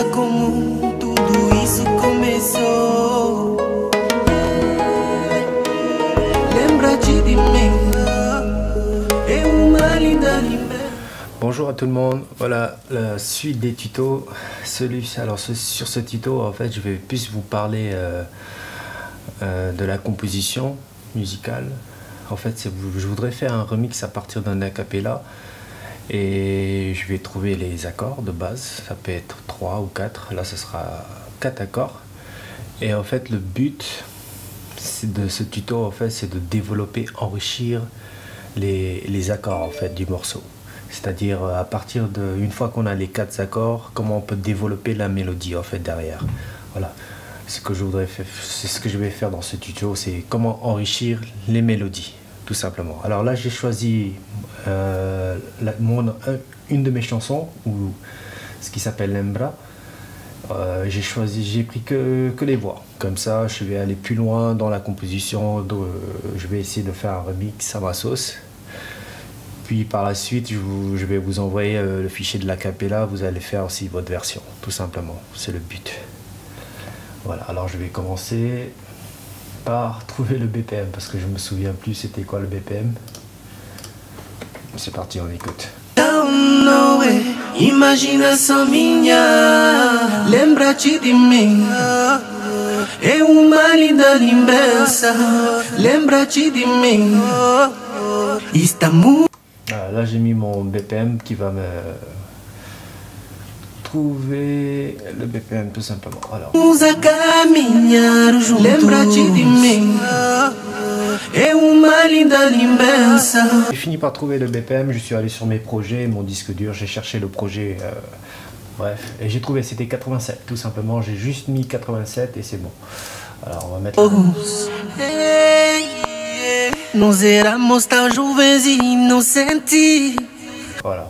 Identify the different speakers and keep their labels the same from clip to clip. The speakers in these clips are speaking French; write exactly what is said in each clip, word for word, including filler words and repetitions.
Speaker 1: como tudo isso começou. Lembra-te de mim, é uma linda lembrança.
Speaker 2: Bonjour à tout le monde, voilà la suite des tutos. Celui, alors ce, sur ce tuto en fait je vais plus vous parler euh, euh, de la composition musicale. En fait c'est, je voudrais faire un remix à partir d'un a cappella et je vais trouver les accords de base. Ça peut être trois ou quatre, là ce sera quatre accords. Et en fait le but de ce tuto en fait c'est de développer, enrichir les, les accords en fait du morceau. C'est-à-dire à partir de, une fois qu'on a les quatre accords, comment on peut développer la mélodie en fait derrière. Voilà, ce que je voudrais faire, c'est ce que je vais faire dans ce tuto, c'est comment enrichir les mélodies, tout simplement. Alors là, j'ai choisi euh, la, mon, une de mes chansons, ou ce qui s'appelle Lembra. Euh, j'ai choisi, j'ai pris que, que les voix. Comme ça, je vais aller plus loin dans la composition. De, je vais essayer de faire un remix à ma sauce. Puis par la suite, je, vous, je vais vous envoyer euh, le fichier de l'acapella. Vous allez faire aussi votre version, tout simplement. C'est le but. Voilà, alors je vais commencer par trouver le B P M, parce que je me souviens plus c'était quoi le B P M. C'est parti, on écoute.
Speaker 1: Não é imaginação minha, lembra-te de mim, é uma linda lembrança, lembra-te de mim, estamos.
Speaker 2: Ah, là j'ai mis mon B P M qui va me trouver le B P M tout simplement. Alors.
Speaker 1: A caminhar juntos, lembra-te de mim, é uma linda lembrança.
Speaker 2: J'ai fini par trouver le B P M, je suis allé sur mes projets, mon disque dur, j'ai cherché le projet, euh, bref, et j'ai trouvé, c'était quatre-vingt-sept tout simplement, j'ai juste mis quatre-vingt-sept et c'est bon. Alors on va mettre...
Speaker 1: Nós éramos tão jovens e inocentes.
Speaker 2: Voilà.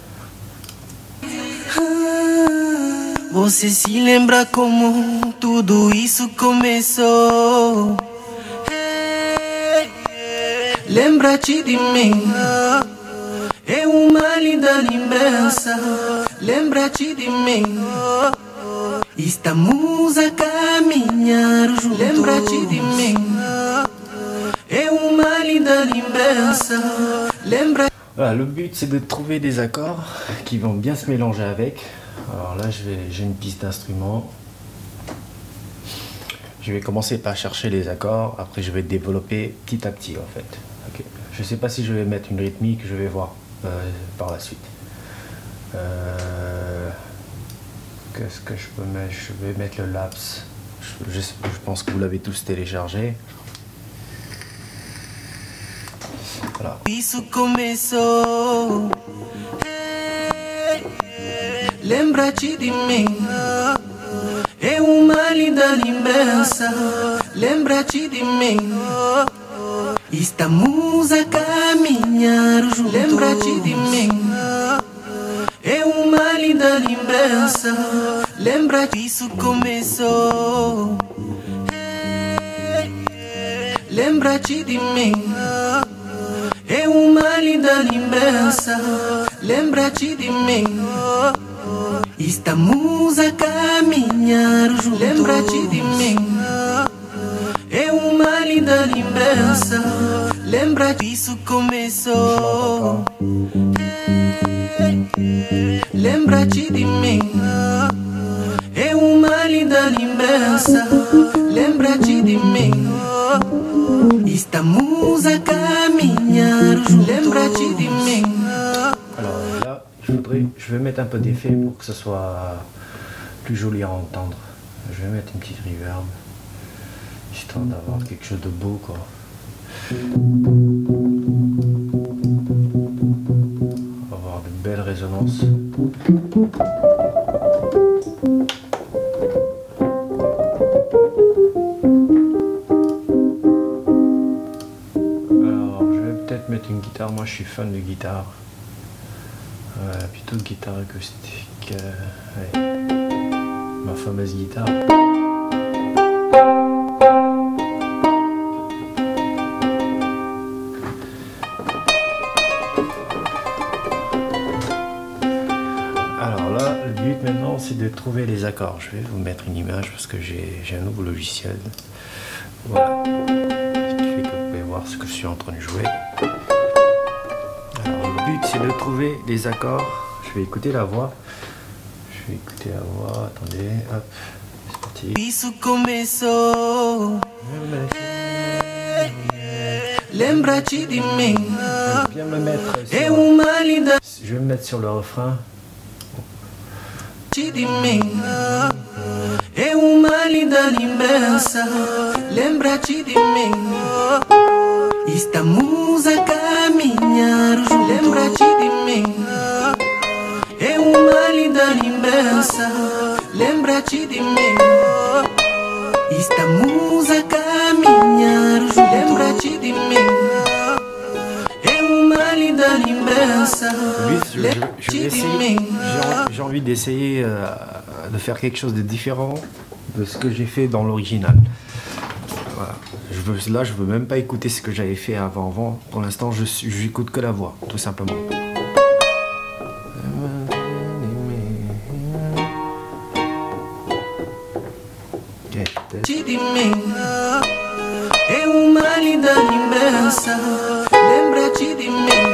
Speaker 1: Você se lembra como tudo isso começou? Lembra-te de mim, é uma linda lembrança. Lembra-te de mim, estamos a caminhar juntos. Lembra-te de mim, é uma linda lembrança. Lembra.
Speaker 2: Voilà, le but c'est de trouver des accords qui vont bien se mélanger avec. Alors là je vais, j'ai une piste d'instrument. Je vais commencer par chercher les accords, après je vais développer petit à petit en fait. Okay. Je sais pas si je vais mettre une rythmique, je vais voir euh, par la suite. Euh, Qu'est-ce que je peux mettre? Je vais mettre le laps. Je, je, je pense que vous l'avez tous téléchargé. Voilà.
Speaker 1: Isso começou. Lembra-te de mim, é uma linda lembrança. Lembra-te de mim, estamos a caminhar juntos. Lembra-te de mim, é uma linda lembrança. Lembra-te, isso começou. Lembra-te de mim, é uma linda lembrança. Lembra-te de mim, estamos a caminhar juntos. Lembra-te de mim, é uma linda lembrança. Lembra-te, isso começou. Lembra-te de mim, é uma linda lembrança. Lembra-te de mim, estamos a caminhar juntos. Lembra-te de mim.
Speaker 2: Alors là, je, voudrais, je vais mettre un peu d'effet pour que ce soit plus joli à entendre. Je vais mettre une petite reverb, histoire d'avoir quelque chose de beau quoi. On va avoir de belles résonances. Alors je vais peut-être mettre une guitare, moi je suis fan de guitare. Euh, plutôt de guitare acoustique. Euh, ouais. Ma fameuse guitare. Alors là, le but maintenant c'est de trouver les accords. Je vais vous mettre une image parce que j'ai un nouveau logiciel. Voilà. Ce qui fait que vous pouvez voir ce que je suis en train de jouer. Alors, le but, c'est de trouver les accords. Je vais écouter la voix. Je vais écouter la voix. Attendez, hop. C'est parti.
Speaker 1: Isso começou. Lembra-te de mim.
Speaker 2: Je vais bien me mettre
Speaker 1: É
Speaker 2: sur,
Speaker 1: uma linda
Speaker 2: je vais me mettre sur le refrain.
Speaker 1: de mim. É uma linda lembrança. Lembra-te de mim. Estamos a caminhar juntos. Lembra-te de mim. É uma linda lembrança. Lembra-te de mim. Estamos a caminhar juntos. Lembra-te de mim. É uma linda lembrança.
Speaker 2: Je, je, je vais essayer, j'ai, j'ai envie d'essayer euh, de faire quelque chose de différent de ce que j'ai fait dans l'original. Voilà. Je veux, là, je veux même pas écouter ce que j'avais fait avant. avant. Pour l'instant, je j'écoute que la voix, tout simplement.
Speaker 1: De mim é uma linda lembrança. Lembra-te de mim.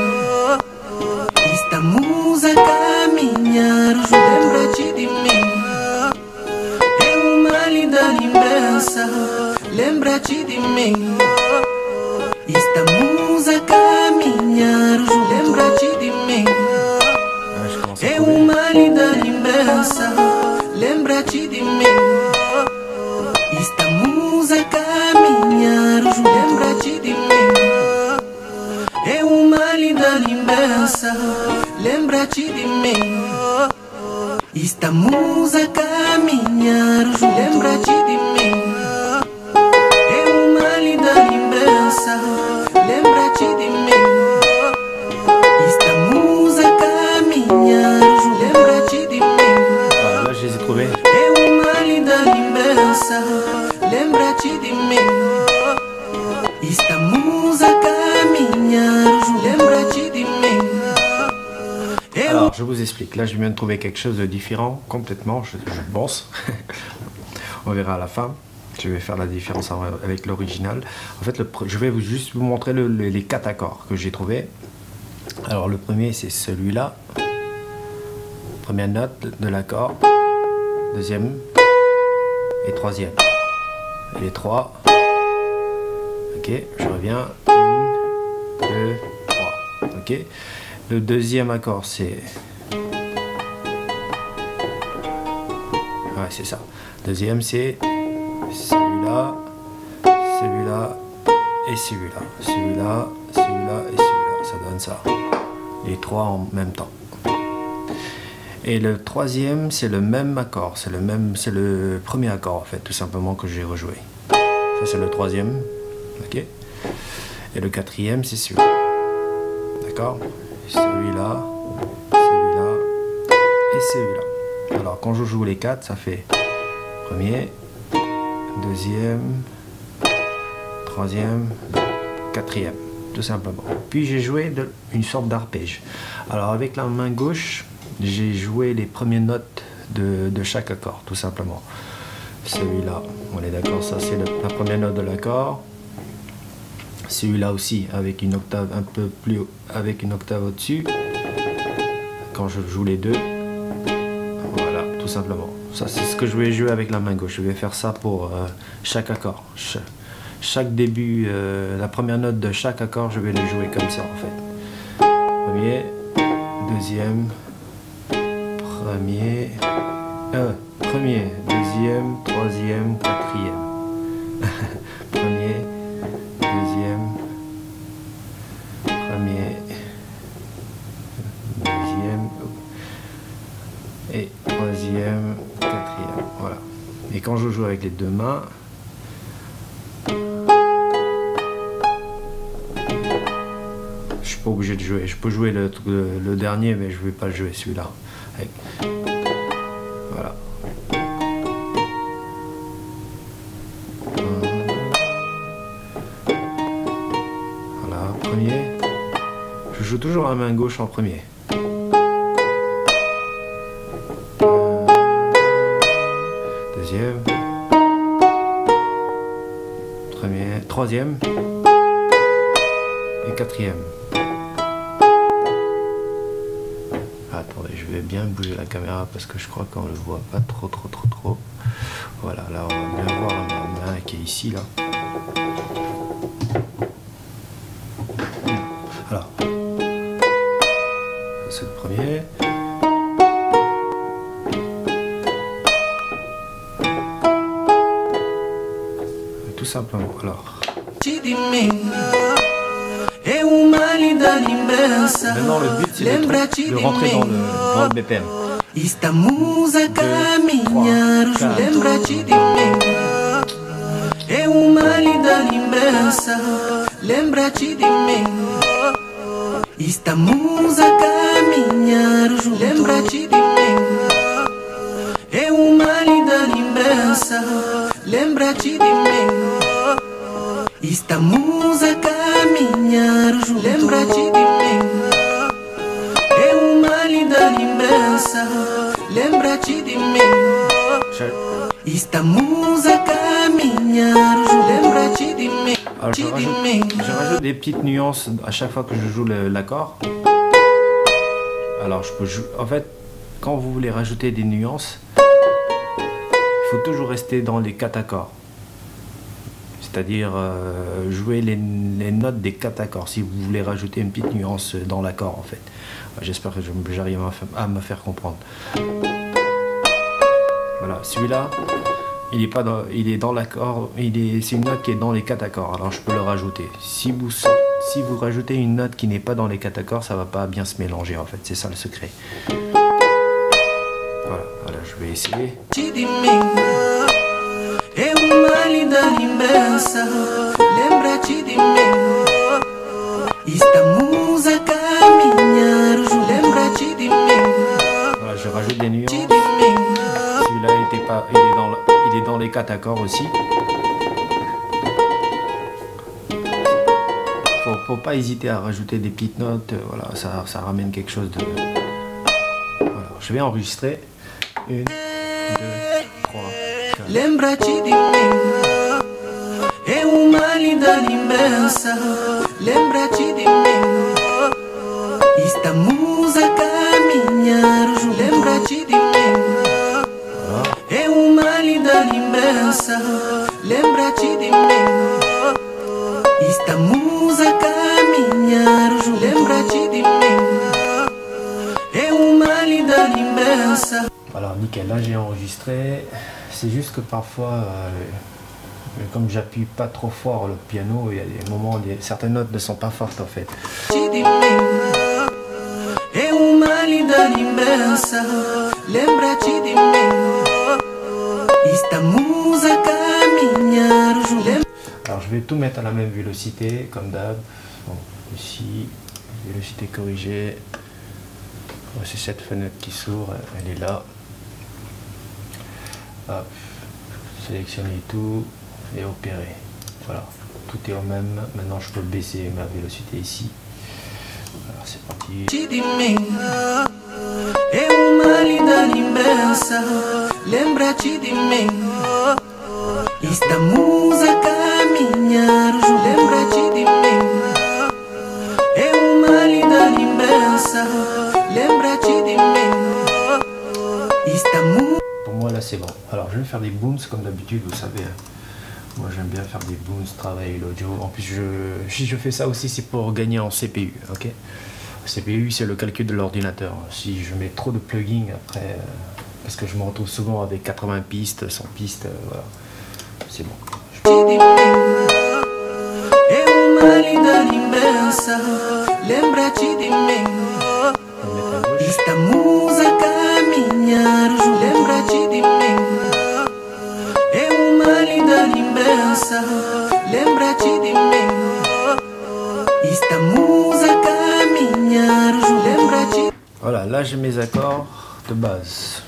Speaker 1: Estamos a caminhar juntos. Lembra-te de mim. É uma linda lembrança. Lembra-te de mim. Estamos a caminhar juntos. Lembra-te de mim. É uma linda lembrança. Lembra-te de mim. Estamos a caminhar juntos. Lembra-te de mim. É uma linda lembrança. Lembra-te de mim. Estamos a caminhar juntos. Lembra-te de mim. É uma linda lembrança. Lembra-te de mim. Estamos a caminhar juntos. Lembra-te de mim.
Speaker 2: Ah, là, je les ai trouvés.
Speaker 1: É uma linda lembrança. Lembra-te de mim. Estamos a caminhar juntos. Lembra-te de mim. É
Speaker 2: Alors, je vous explique. Là, je viens de trouver quelque chose de différent, complètement, je, je pense. On verra à la fin. Je vais faire la différence avec l'original. En fait, le, je vais vous, juste vous montrer le, le, les quatre accords que j'ai trouvés. Alors, le premier, c'est celui-là. Première note de, de l'accord. Deuxième. Et troisième. Et les trois. Ok, je reviens. Une, deux, trois. Ok. Le deuxième accord, c'est... Ouais, c'est ça. Deuxième, c'est celui-là, celui-là et celui-là. Celui-là, celui-là et celui-là. Ça donne ça. Les trois en même temps. Et le troisième, c'est le même accord. C'est le même, c'est le premier accord, en fait, tout simplement, que j'ai rejoué. Ça, c'est le troisième. Ok. Et le quatrième, c'est celui-là. D'accord? Celui-là, celui-là et celui-là. Alors quand je joue les quatre, ça fait premier, deuxième, troisième, quatrième, tout simplement. Puis j'ai joué de, une sorte d'arpège. Alors avec la main gauche, j'ai joué les premières notes de, de chaque accord, tout simplement. Celui-là, on est d'accord, ça c'est la première note de l'accord. Celui-là aussi avec une octave un peu plus haut, avec une octave au-dessus. Quand je joue les deux, voilà, tout simplement. Ça c'est ce que je vais jouer avec la main gauche. Je vais faire ça pour euh, chaque accord. Cha chaque début, euh, la première note de chaque accord, je vais le jouer comme ça en fait. Premier, deuxième, premier, euh, premier, deuxième, troisième, quatrième. Premier, deuxième, premier, deuxième et troisième, quatrième. Voilà. Et quand je joue avec les deux mains, je suis pas obligé de jouer. Je peux jouer le, le, le dernier, mais je vais pas le jouer celui-là. Voilà. Premier, je joue toujours la main gauche en premier. Euh, deuxième, premier, troisième et quatrième. Attendez, je vais bien bouger la caméra parce que je crois qu'on le voit pas trop trop trop trop. Voilà, là on va bien voir ma main qui est ici là. Alors, c'est le premier. Tout simplement, alors. Maintenant le but c'est de, de rentrer dans le, dans le B P M.
Speaker 1: Estamos a caminhar, lembra-te de mim. É uma linda lembrança, lembra-te de mim. Estamos a caminhar, lembra-te de mim. É uma linda lembrança, lembra-te de mim. Estamos a caminhar, lembra-te de mim. É uma linda lembrança, lembra-te de mim. Estamos a caminhar, lembra-te de mim.
Speaker 2: Alors je rajoute, je rajoute des petites nuances à chaque fois que je joue l'accord. Alors je peux jouer. En fait, quand vous voulez rajouter des nuances, il faut toujours rester dans les quatre accords. C'est-à-dire euh, jouer les, les notes des quatre accords si vous voulez rajouter une petite nuance dans l'accord en fait. J'espère que j'arrive à, à me faire comprendre. Voilà, celui-là, il est pas dans, il est dans l'accord, il est, c'est une note qui est dans les quatre accords. Alors je peux le rajouter. Si vous, si vous rajoutez une note qui n'est pas dans les quatre accords, ça va pas bien se mélanger en fait. C'est ça le secret. Voilà, voilà, je vais essayer.
Speaker 1: É uma linda lembrança, lembra-te de mim. Estamos a caminhar, lembra-te de mim.
Speaker 2: Voilà, je rajoute des nuances. Celui-là, il, était pas, il, est dans le, il est dans les quatre accords aussi. Faut, faut pas hésiter à rajouter des petites notes. Voilà, ça, ça ramène quelque chose de. Voilà, je vais enregistrer. Une, deux, trois.
Speaker 1: Lembra-te de mim. É uma linda lembrança, lembra-te de mim. Estamos a caminhar, lembra-te de mim. É uma linda lembrança, lembra-te de mim. Estamos a caminhar, lembra-te de mim. É uma linda lembrança.
Speaker 2: Alors nickel, là j'ai enregistré. C'est juste que parfois, euh, comme j'appuie pas trop fort le piano, il y a des moments où des, certaines notes ne sont pas fortes en fait. Alors je vais tout mettre à la même vélocité, comme d'hab. Bon, ici, vélocité corrigée. C'est cette fenêtre qui s'ouvre, elle est là. Hop, sélectionner tout et opérer. Voilà, tout est au même. Maintenant, je peux baisser ma vélocité ici. Alors, c'est parti.
Speaker 1: Estamos a caminhar, lembra-te de mim. É uma linda lembrança, lembra-te de mim. Estamos.
Speaker 2: Pour moi là c'est bon. Alors je vais faire des booms comme d'habitude, vous savez. Moi j'aime bien faire des booms, travailler l'audio. En plus je, si je fais ça aussi c'est pour gagner en C P U. Ok. Le C P U c'est le calcul de l'ordinateur. Si je mets trop de plugins après, euh, parce que je me retrouve souvent avec quatre-vingts pistes, cent pistes, euh, voilà. C'est bon.
Speaker 1: Estamos a caminhar, lembra-te de mim. É uma linda lembrança, lembra-te de mim. Estamos a caminhar, lembra-te.
Speaker 2: Voilà, là j'ai mes accords de base.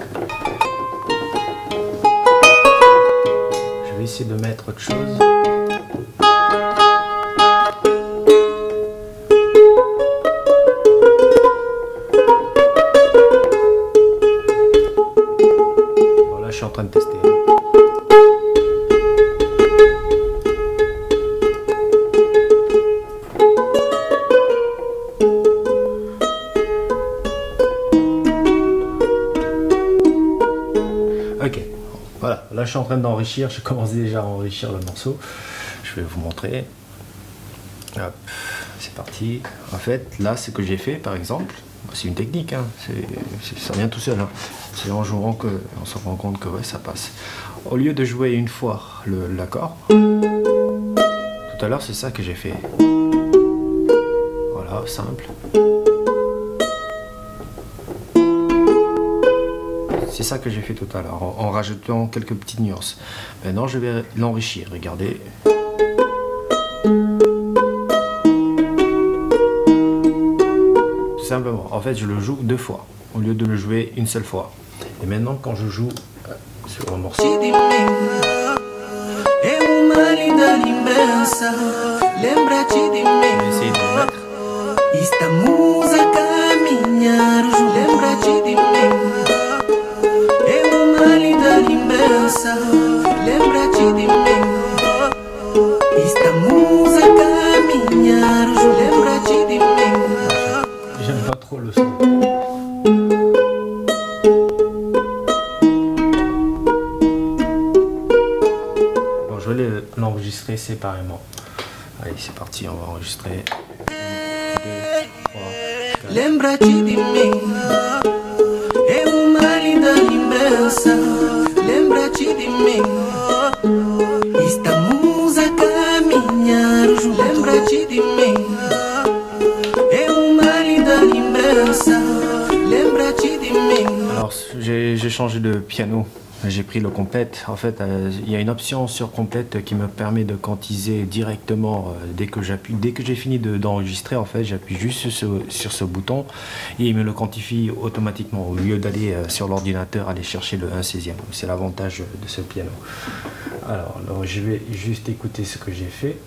Speaker 2: Je vais essayer de mettre autre chose. Je suis en train de tester. je suis en train d'enrichir, je commence déjà à enrichir le morceau. Je vais vous montrer. Hop, c'est parti. En fait, là, ce que j'ai fait, par exemple, c'est une technique, hein, c'est, ça vient tout seul. Hein. C'est en jouant qu'on se rend compte que ouais, ça passe. Au lieu de jouer une fois le, l'accord, tout à l'heure, c'est ça que j'ai fait. Voilà, simple. C'est ça que j'ai fait tout à l'heure, en, en rajoutant quelques petites nuances. Maintenant, je vais l'enrichir. Regardez. Tout simplement. En fait, je le joue deux fois, au lieu de le jouer une seule fois. Et maintenant, quand je joue euh, sur un morceau... Je vais essayer de le mettre.
Speaker 1: Estamos a caminhar, lembra-te de mim. É uma linda lembrança, lembra-te de mim. Estamos a caminhar, lembra-te de mim.
Speaker 2: J'aime pas trop le son. Bon, je vais l'enregistrer séparément. Allez, c'est parti, on va enregistrer.
Speaker 1: Lembra-te de mim, é uma linda lembrança. Lembra-te de mim, estamos a caminhar. Lembra-te de mim, é uma linda lembrança. Lembra-te de mim.
Speaker 2: Alors, j'ai changé de piano. J'ai pris le complète. En fait, euh, il y a une option sur complète qui me permet de quantiser directement euh, dès que j'appuie, dès que j'ai fini d'enregistrer. De, en fait, j'appuie juste sur ce, sur ce bouton et il me le quantifie automatiquement au lieu d'aller euh, sur l'ordinateur aller chercher le un seizième. C'est l'avantage de ce piano. Alors, alors, je vais juste écouter ce que j'ai fait.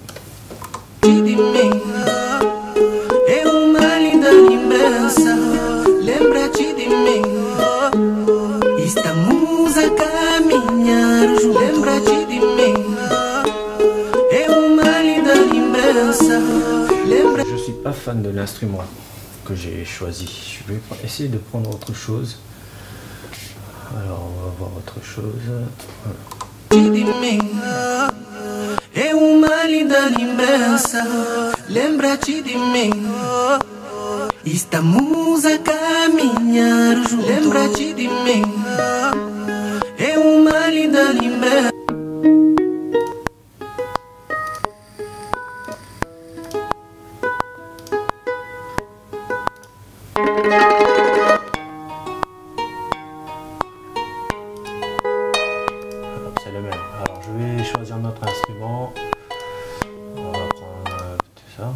Speaker 1: Estamos a caminhar, lembra-te de mim. É uma linda lembrança. Lembra...
Speaker 2: Je suis pas fan de l'instrument que j'ai choisi. Je vais essayer de prendre autre chose. Alors on va voir autre chose. Voilà.
Speaker 1: É uma linda lembrança. Lembra-te de mim. Estamos a caminhar, lembra-te de mim. É uma linda lembrança.
Speaker 2: C'est le même. Alors je vais choisir notre instrument. On va prendre tout ça.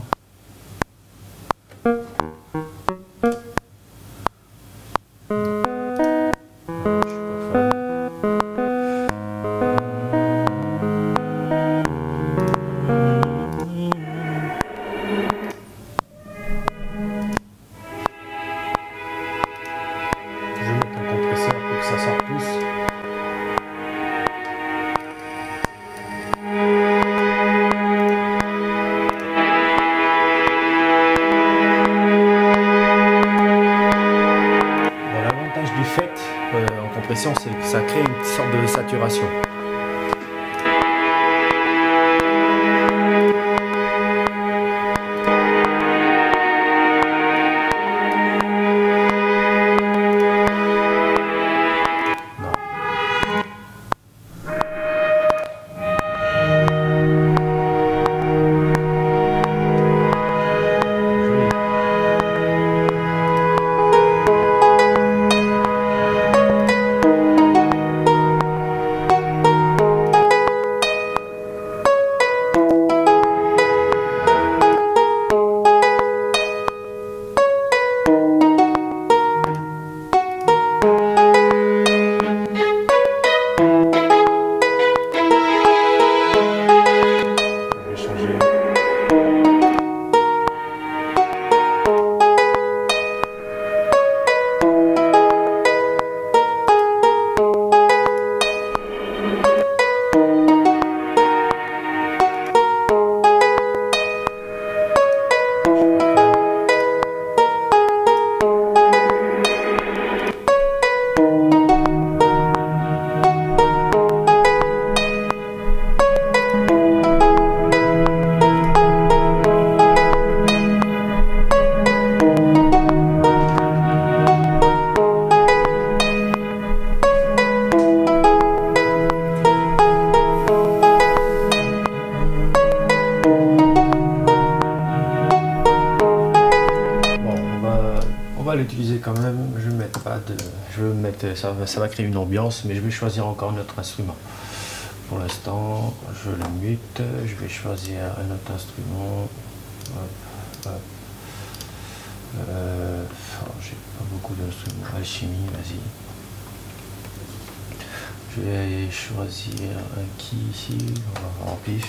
Speaker 2: C'est que ça crée une sorte de saturation. on va l'utiliser quand même. Je vais mettre pas de, je vais mettre, ça, ça va créer une ambiance, mais je vais choisir encore un autre instrument. Pour l'instant, je le mute. Je vais choisir un autre instrument. Hop, hop. Euh, oh, j'ai pas beaucoup d'instruments. Alchimie, vas-y. Je vais choisir un key ici. On va voir en pif.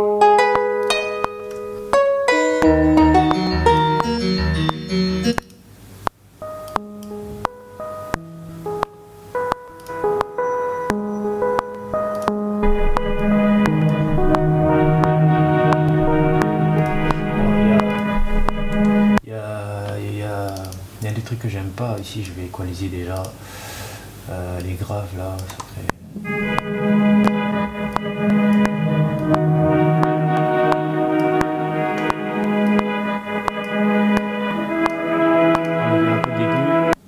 Speaker 2: Que j'aime pas ici, je vais équaliser déjà euh, les graves là, ça serait... enlever un peu d'aigu.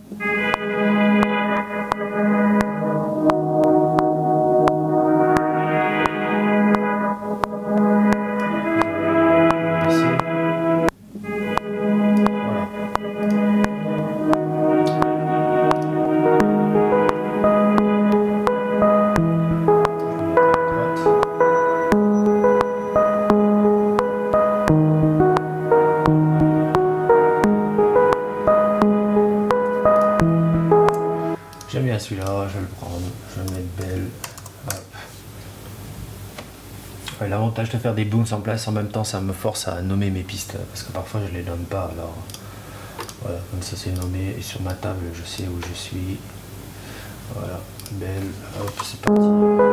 Speaker 2: J'aime bien celui-là, je vais le prendre, je vais le mettre belle. Ouais, l'avantage de faire des booms en place en même temps, ça me force à nommer mes pistes, parce que parfois je les nomme pas, alors voilà, comme ça c'est nommé, et sur ma table je sais où je suis. Voilà, belle, hop, c'est parti.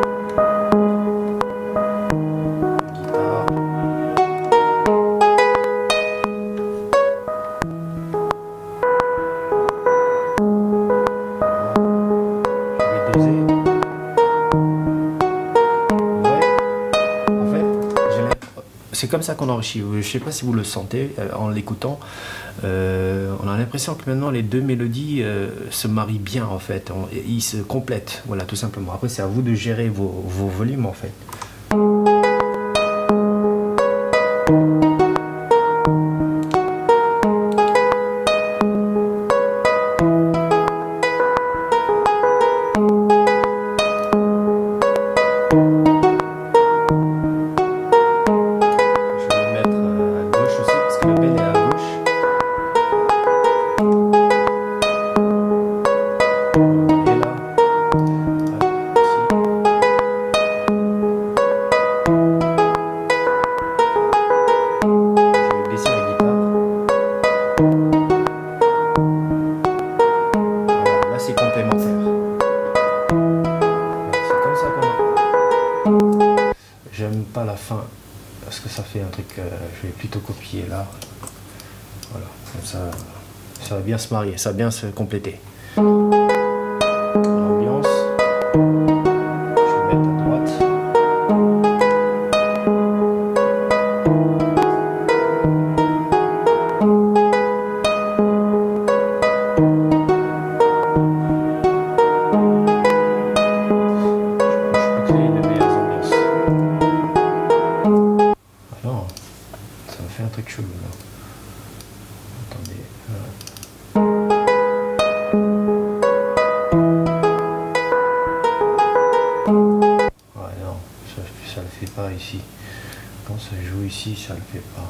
Speaker 2: C'est comme ça qu'on enrichit. Je ne sais pas si vous le sentez en l'écoutant. Euh, on a l'impression que maintenant les deux mélodies euh, se marient bien en fait. On, ils se complètent. Voilà, tout simplement. Après, c'est à vous de gérer vos, vos volumes en fait. J'aime pas la fin parce que ça fait un truc, euh, je vais plutôt copier là, voilà, comme ça, ça va bien se marier, ça va bien se compléter. L'ambiance, je vais mettre à droite. Un truc chelou là. Attendez. Ouais non, ça, ça le fait pas ici. Quand ça joue ici, ça le fait pas.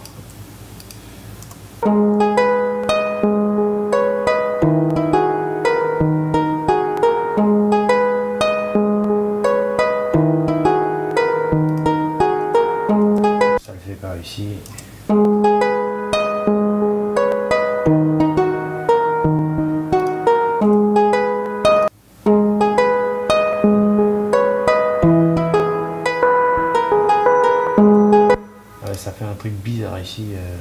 Speaker 2: Ça le fait pas ici. Ça fait un truc bizarre ici. Euh...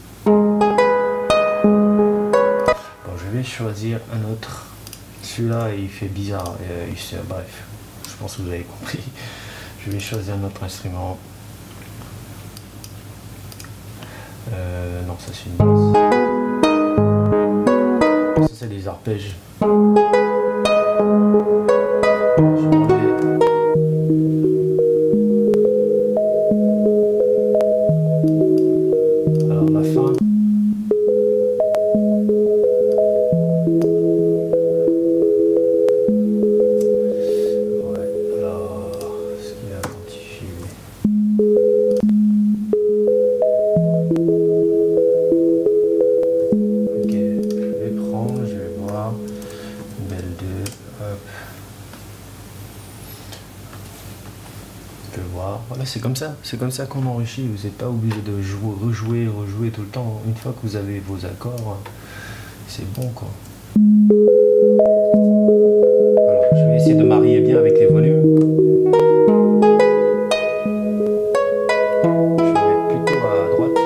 Speaker 2: Bon, je vais choisir un autre. Celui-là, il fait bizarre. Euh, il... Bref, je pense que vous avez compris. Je vais choisir un autre instrument. Euh, non, ça c'est une basse. Ça c'est des arpèges. Alors la fin. voilà, c'est comme ça, c'est comme ça qu'on enrichit. Vous n'êtes pas obligé de jouer, rejouer, rejouer tout le temps. Une fois que vous avez vos accords, c'est bon quoi. Alors, je vais essayer de marier bien avec les volumes. Je vais mettre plutôt à droite.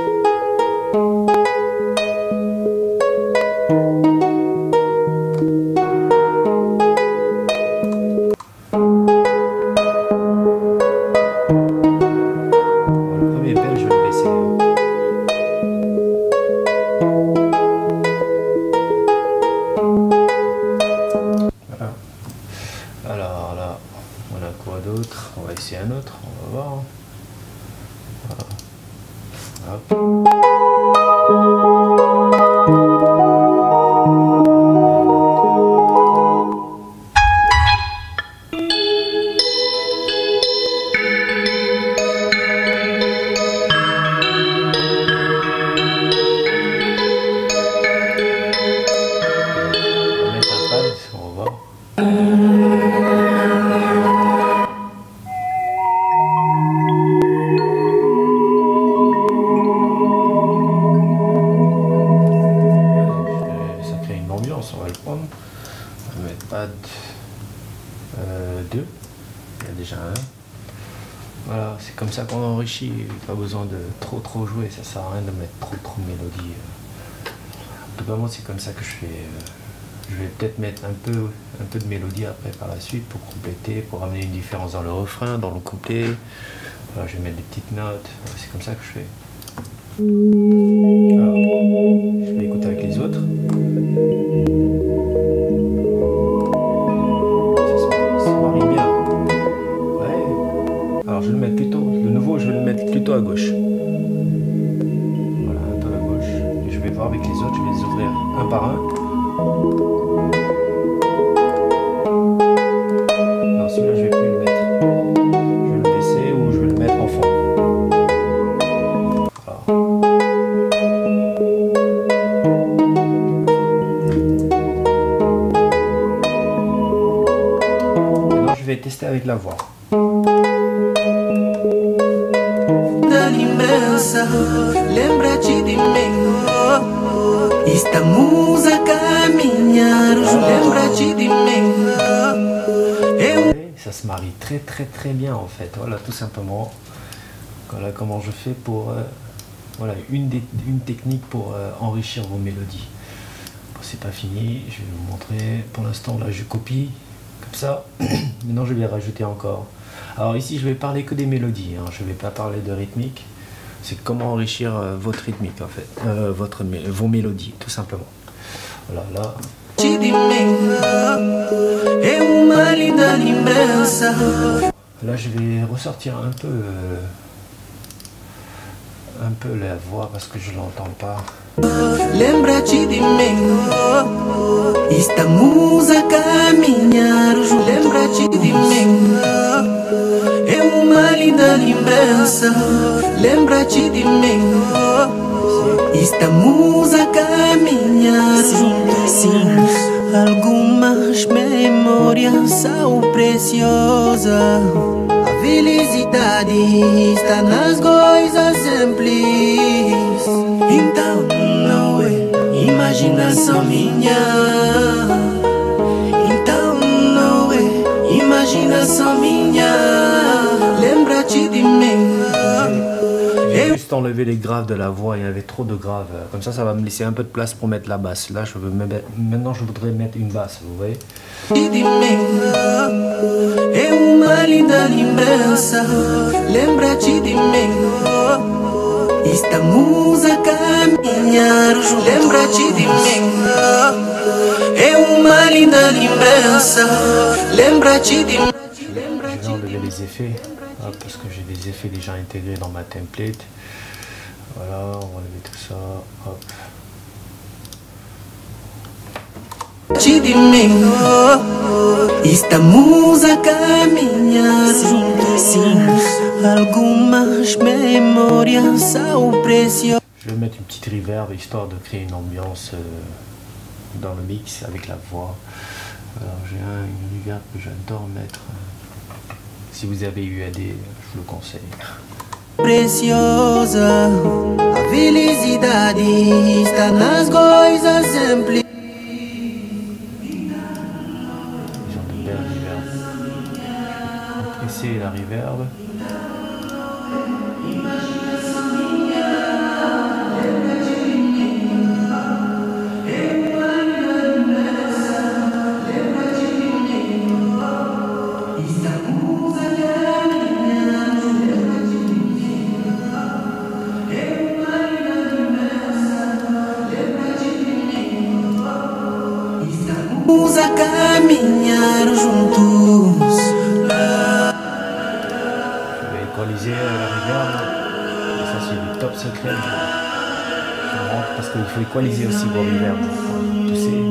Speaker 2: Alors là, on a quoi d'autre? On va essayer un autre, on va voir. Voilà. Hop. On va mettre un pad, on va voir. On va le prendre, on va mettre pad euh, deux, il y a déjà un. Voilà, c'est comme ça qu'on enrichit, pas besoin de trop trop jouer, ça sert à rien de mettre trop trop de mélodie. En tout cas moi c'est comme ça que je fais. Je vais peut-être mettre un peu, un peu de mélodie après par la suite pour compléter, pour amener une différence dans le refrain, dans le couplet. Voilà, je vais mettre des petites notes, voilà, c'est comme ça que je fais. Alors, je vais écouter avec les autres. Alors je vais le mettre plutôt, de nouveau je vais le mettre plutôt à gauche. Voilà, un peu à gauche. Et je vais voir avec les autres, je vais les ouvrir un par un. Non, celui-là je vais plus le mettre. Je vais le baisser ou je vais le mettre en fond. Voilà. Maintenant je vais tester avec la voix.
Speaker 1: Lembra-te de mim. Estamos a caminhar. Lembra-te de mim.
Speaker 2: Ça se marie très très très bien en fait. Voilà, tout simplement. Voilà comment je fais pour euh, voilà une, des, une technique pour euh, enrichir vos mélodies. Bon, c'est pas fini. Je vais vous montrer. Pour l'instant là, je copie comme ça. Maintenant, je vais rajouter encore. Alors ici, je vais parler que des mélodies. Hein. Je vais pas parler de rythmique. C'est comment enrichir euh, votre rythmique en fait, euh, votre, vos mélodies tout simplement. Voilà, là. Là je vais ressortir un peu, euh, un peu la voix parce que je l'entends pas.
Speaker 1: Lembra-te de mim. Estamos a caminhar. Lembra-te de mim. É uma linda lembrança. Lembra-te de mim. Estamos a caminhar. Sim, sim. Algumas memórias são preciosas. A felicidade está nas coisas simples. Então não é imaginação minha. Então não é imaginação minha. Lembra-te de mim.
Speaker 2: J'ai juste enlevé les graves de la voix, il y avait trop de graves. Comme ça, ça va me laisser un peu de place pour mettre la basse. Là, je veux mettre... maintenant, je voudrais mettre une basse, vous voyez.
Speaker 1: É uma linda lembrança. Lembra-te de mim. Estamos a caminhar. Lembra-te de mim. É uma linda lembrança. Lembra-te de mim.
Speaker 2: Je vais enlever les effets, hop, parce que j'ai des effets déjà intégrés dans ma template. Voilà, on va enlever tout ça, hop.
Speaker 1: De mim. Estamos a caminhar. Sim, sim. Algumas memórias são preciosas.
Speaker 2: Je vais mettre une petite reverb histoire de créer une ambiance euh, dans le mix avec la voix. Alors j'ai un, une reverb que j'adore mettre. Si vous avez U A D, je vous le conseille.
Speaker 1: Preciosa, a felicidade está nas coisas simples.
Speaker 2: Ils ont de belles reverbs. Essayez la reverb.
Speaker 1: Vamos a caminhar juntos.
Speaker 2: Je vais équaliser la reverb. Et ça c'est du top secret. Je rentre parce qu'il faut équaliser aussi vos reverbs. Pousser.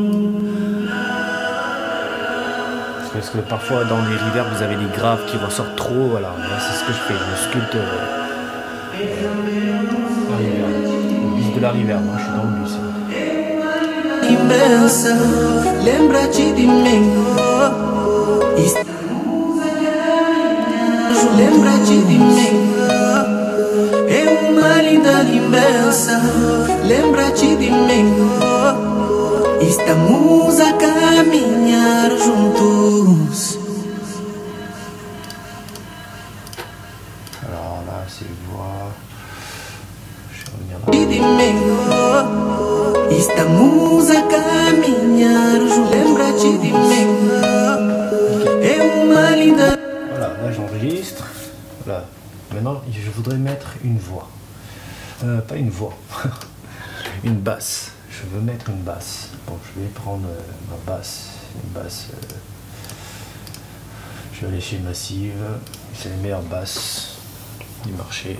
Speaker 2: Parce que parfois dans les reverbs vous avez des graves qui ressortent trop. Voilà, c'est ce que je fais. Je sculpte euh, la reverb. Le bus de la reverb. Moi je suis dans le bus.
Speaker 1: Imensa, lembra-te de mim. Lembra-te de mim. É uma linda imensa. Lembra-te de mim. Estamos a caminhar juntos.
Speaker 2: Alors là c'est voix. Je vais revenir
Speaker 1: De mim. Estamos a caminhar juntos. Lembra-te de mim. É uma linda.
Speaker 2: Voilà, là j'enregistre. Voilà. Maintenant, je voudrais mettre une voix. Euh, pas une voix. Une basse. Je veux mettre une basse. Bon, je vais prendre euh, ma basse. Une basse. Euh, je vais aller chez Massive. C'est les meilleures basses du marché.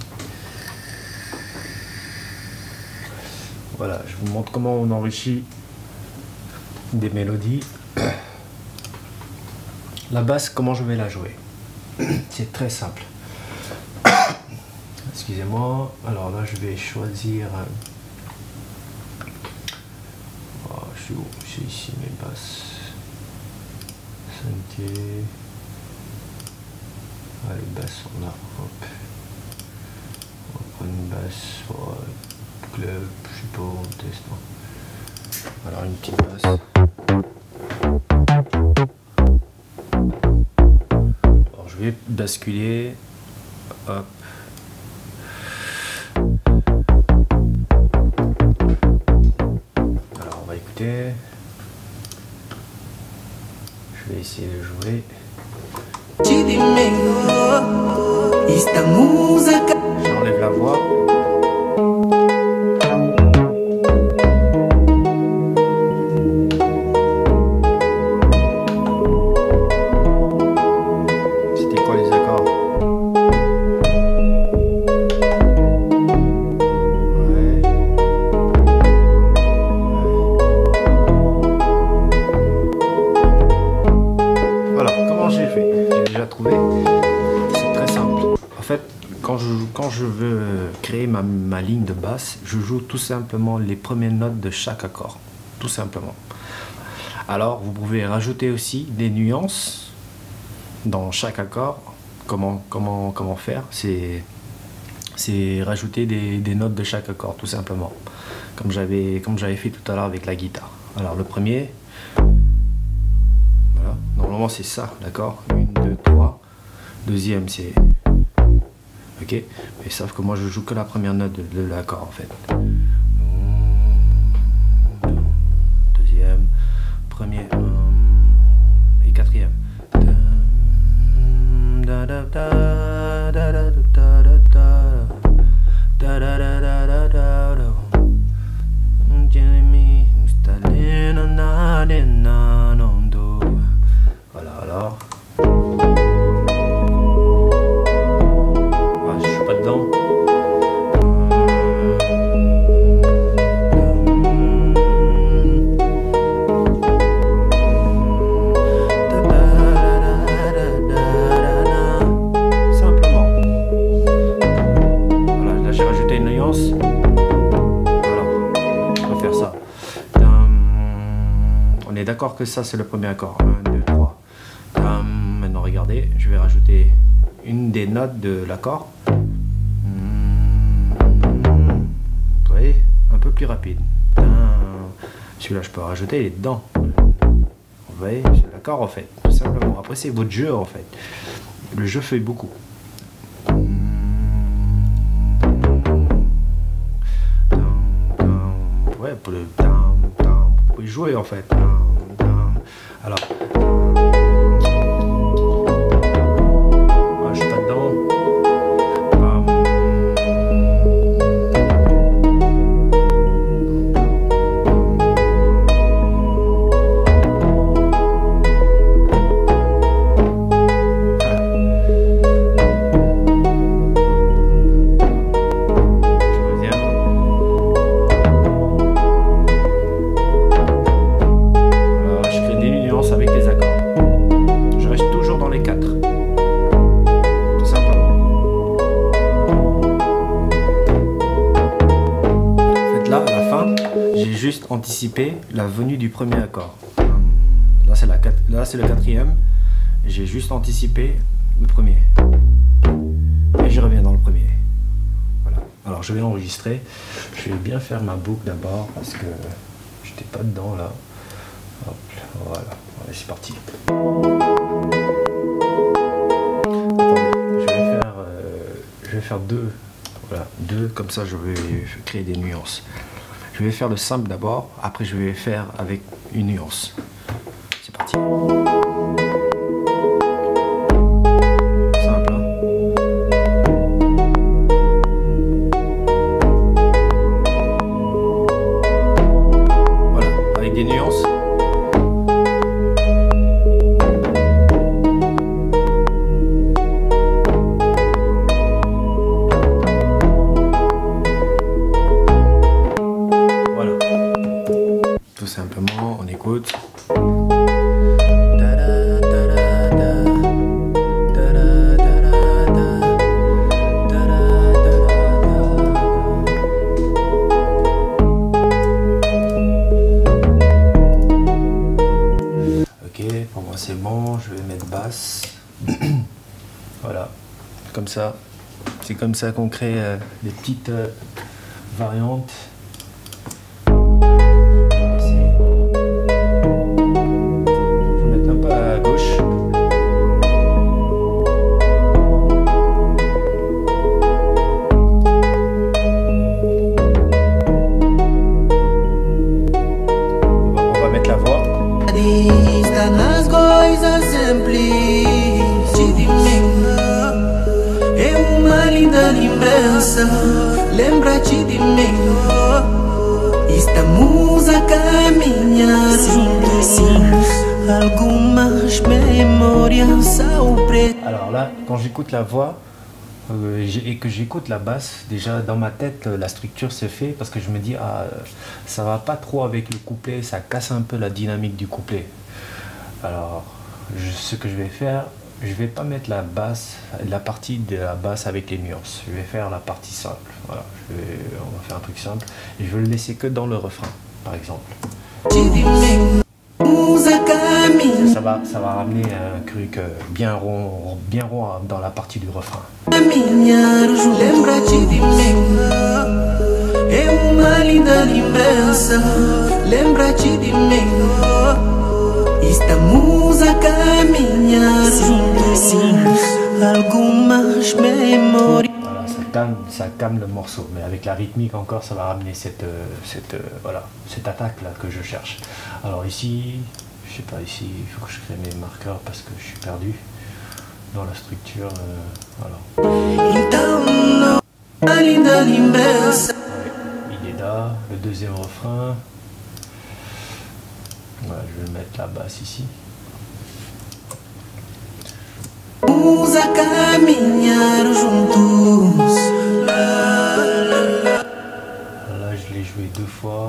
Speaker 2: Voilà, je vous montre comment on enrichit des mélodies. La basse, comment je vais la jouer? C'est très simple. Excusez-moi. Alors là, je vais choisir. Oh, je suis où? Je suis ici, mes basses. cinq. Ah, les basses sont là. Hop. On va prendre une basse. Oh, club, je sais pas, on teste. Non. Alors une petite basse. Alors je vais basculer. Hop. Alors on va écouter. Je vais essayer de jouer. J'enlève la voix. Quand je veux créer ma, ma ligne de basse, je joue tout simplement les premières notes de chaque accord, tout simplement. Alors vous pouvez rajouter aussi des nuances dans chaque accord. Comment, comment, comment faire? C'est rajouter des, des notes de chaque accord, tout simplement, comme j'avais comme j'avais fait tout à l'heure avec la guitare. Alors le premier, voilà, normalement c'est ça, d'accord, une, deux, trois. Deuxième c'est ok, mais sauf que moi je joue que la première note de, de l'accord en fait. Deuxième, premier et quatrième. Voilà alors. D'accord que ça c'est le premier accord. un, deux, trois. Um, maintenant regarde. Regardez, je vais rajouter une des notes de l'accord. Vous voyez, un peu plus rapide. Celui-là, je peux rajouter, il est dedans. Vous voyez, c'est l'accord en fait, tout simplement. Après, c'est votre jeu en fait. Le jeu fait beaucoup. Ouais, pour le vous pouvez jouer en fait. Alors. Juste anticiper la venue du premier accord. Là c'est la là c'est le quatrième. J'ai juste anticipé le premier et je reviens dans le premier. Voilà. Alors je vais enregistrer. Je vais bien faire ma boucle d'abord parce que j'étais pas dedans là. Hop, voilà. Allez, c'est parti. Attendez, je vais faire, euh, je vais faire deux. Voilà, deux comme ça. Je vais créer des nuances. Je vais faire le simple d'abord, après je vais faire avec une nuance. C'est parti. Simple, hein? Voilà, avec des nuances. Simplement, on écoute. Ok, pour moi c'est bon, je vais mettre basse. Voilà, comme ça. C'est comme ça qu'on crée euh, des petites euh, variantes.
Speaker 1: Nas coisas simples de mim é uma linda lembrança. Lembra-te de mim. Estamos a caminhar juntos. Algumas memórias ao preto.
Speaker 2: Alors là, quand j'écoute la voix euh, et que j'écoute la basse, déjà dans ma tête la structure se fait parce que je me dis ah ça va pas trop avec le couplet, ça casse un peu la dynamique du couplet. Alors, je, ce que je vais faire, je vais pas mettre la basse, la partie de la basse avec les nuances. Je vais faire la partie simple. Voilà, je vais, on va faire un truc simple. Et je vais le laisser que dans le refrain, par exemple. Ça va, ça va ramener un truc bien rond, bien rond dans la partie du refrain.
Speaker 1: Estamos a caminhar juntos. Algumas memórias.
Speaker 2: Voilà, ça calme, ça calme le morceau, mais avec la rythmique encore, ça va ramener cette, cette, voilà, cette attaque là que je cherche. Alors ici, je sais pas ici, il faut que je crée mes marqueurs parce que je suis perdu dans la structure. Euh, voilà. Ouais, il est là, le deuxième refrain. Voilà, je vais mettre la basse ici.
Speaker 1: Vamos a caminhar juntos.
Speaker 2: Là, je l'ai joué deux fois.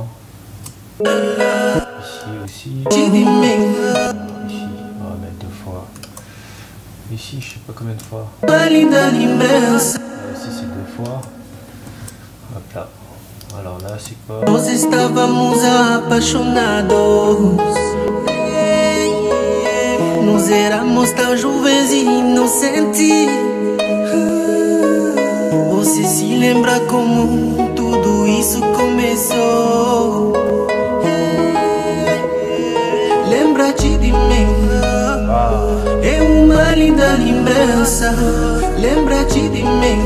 Speaker 2: Ici aussi. Ici, on va mettre deux fois. Ici, je sais pas combien de fois. Là, ici, c'est deux fois. Hop là. Alors là, c'est quoi?
Speaker 1: Nós estávamos apaixonados. Nos nós éramos tão jovens e inocentes. Você se lembra como tudo isso começou? Lembra-te de mim, é uma linda lembrança. Lembra-te de mim,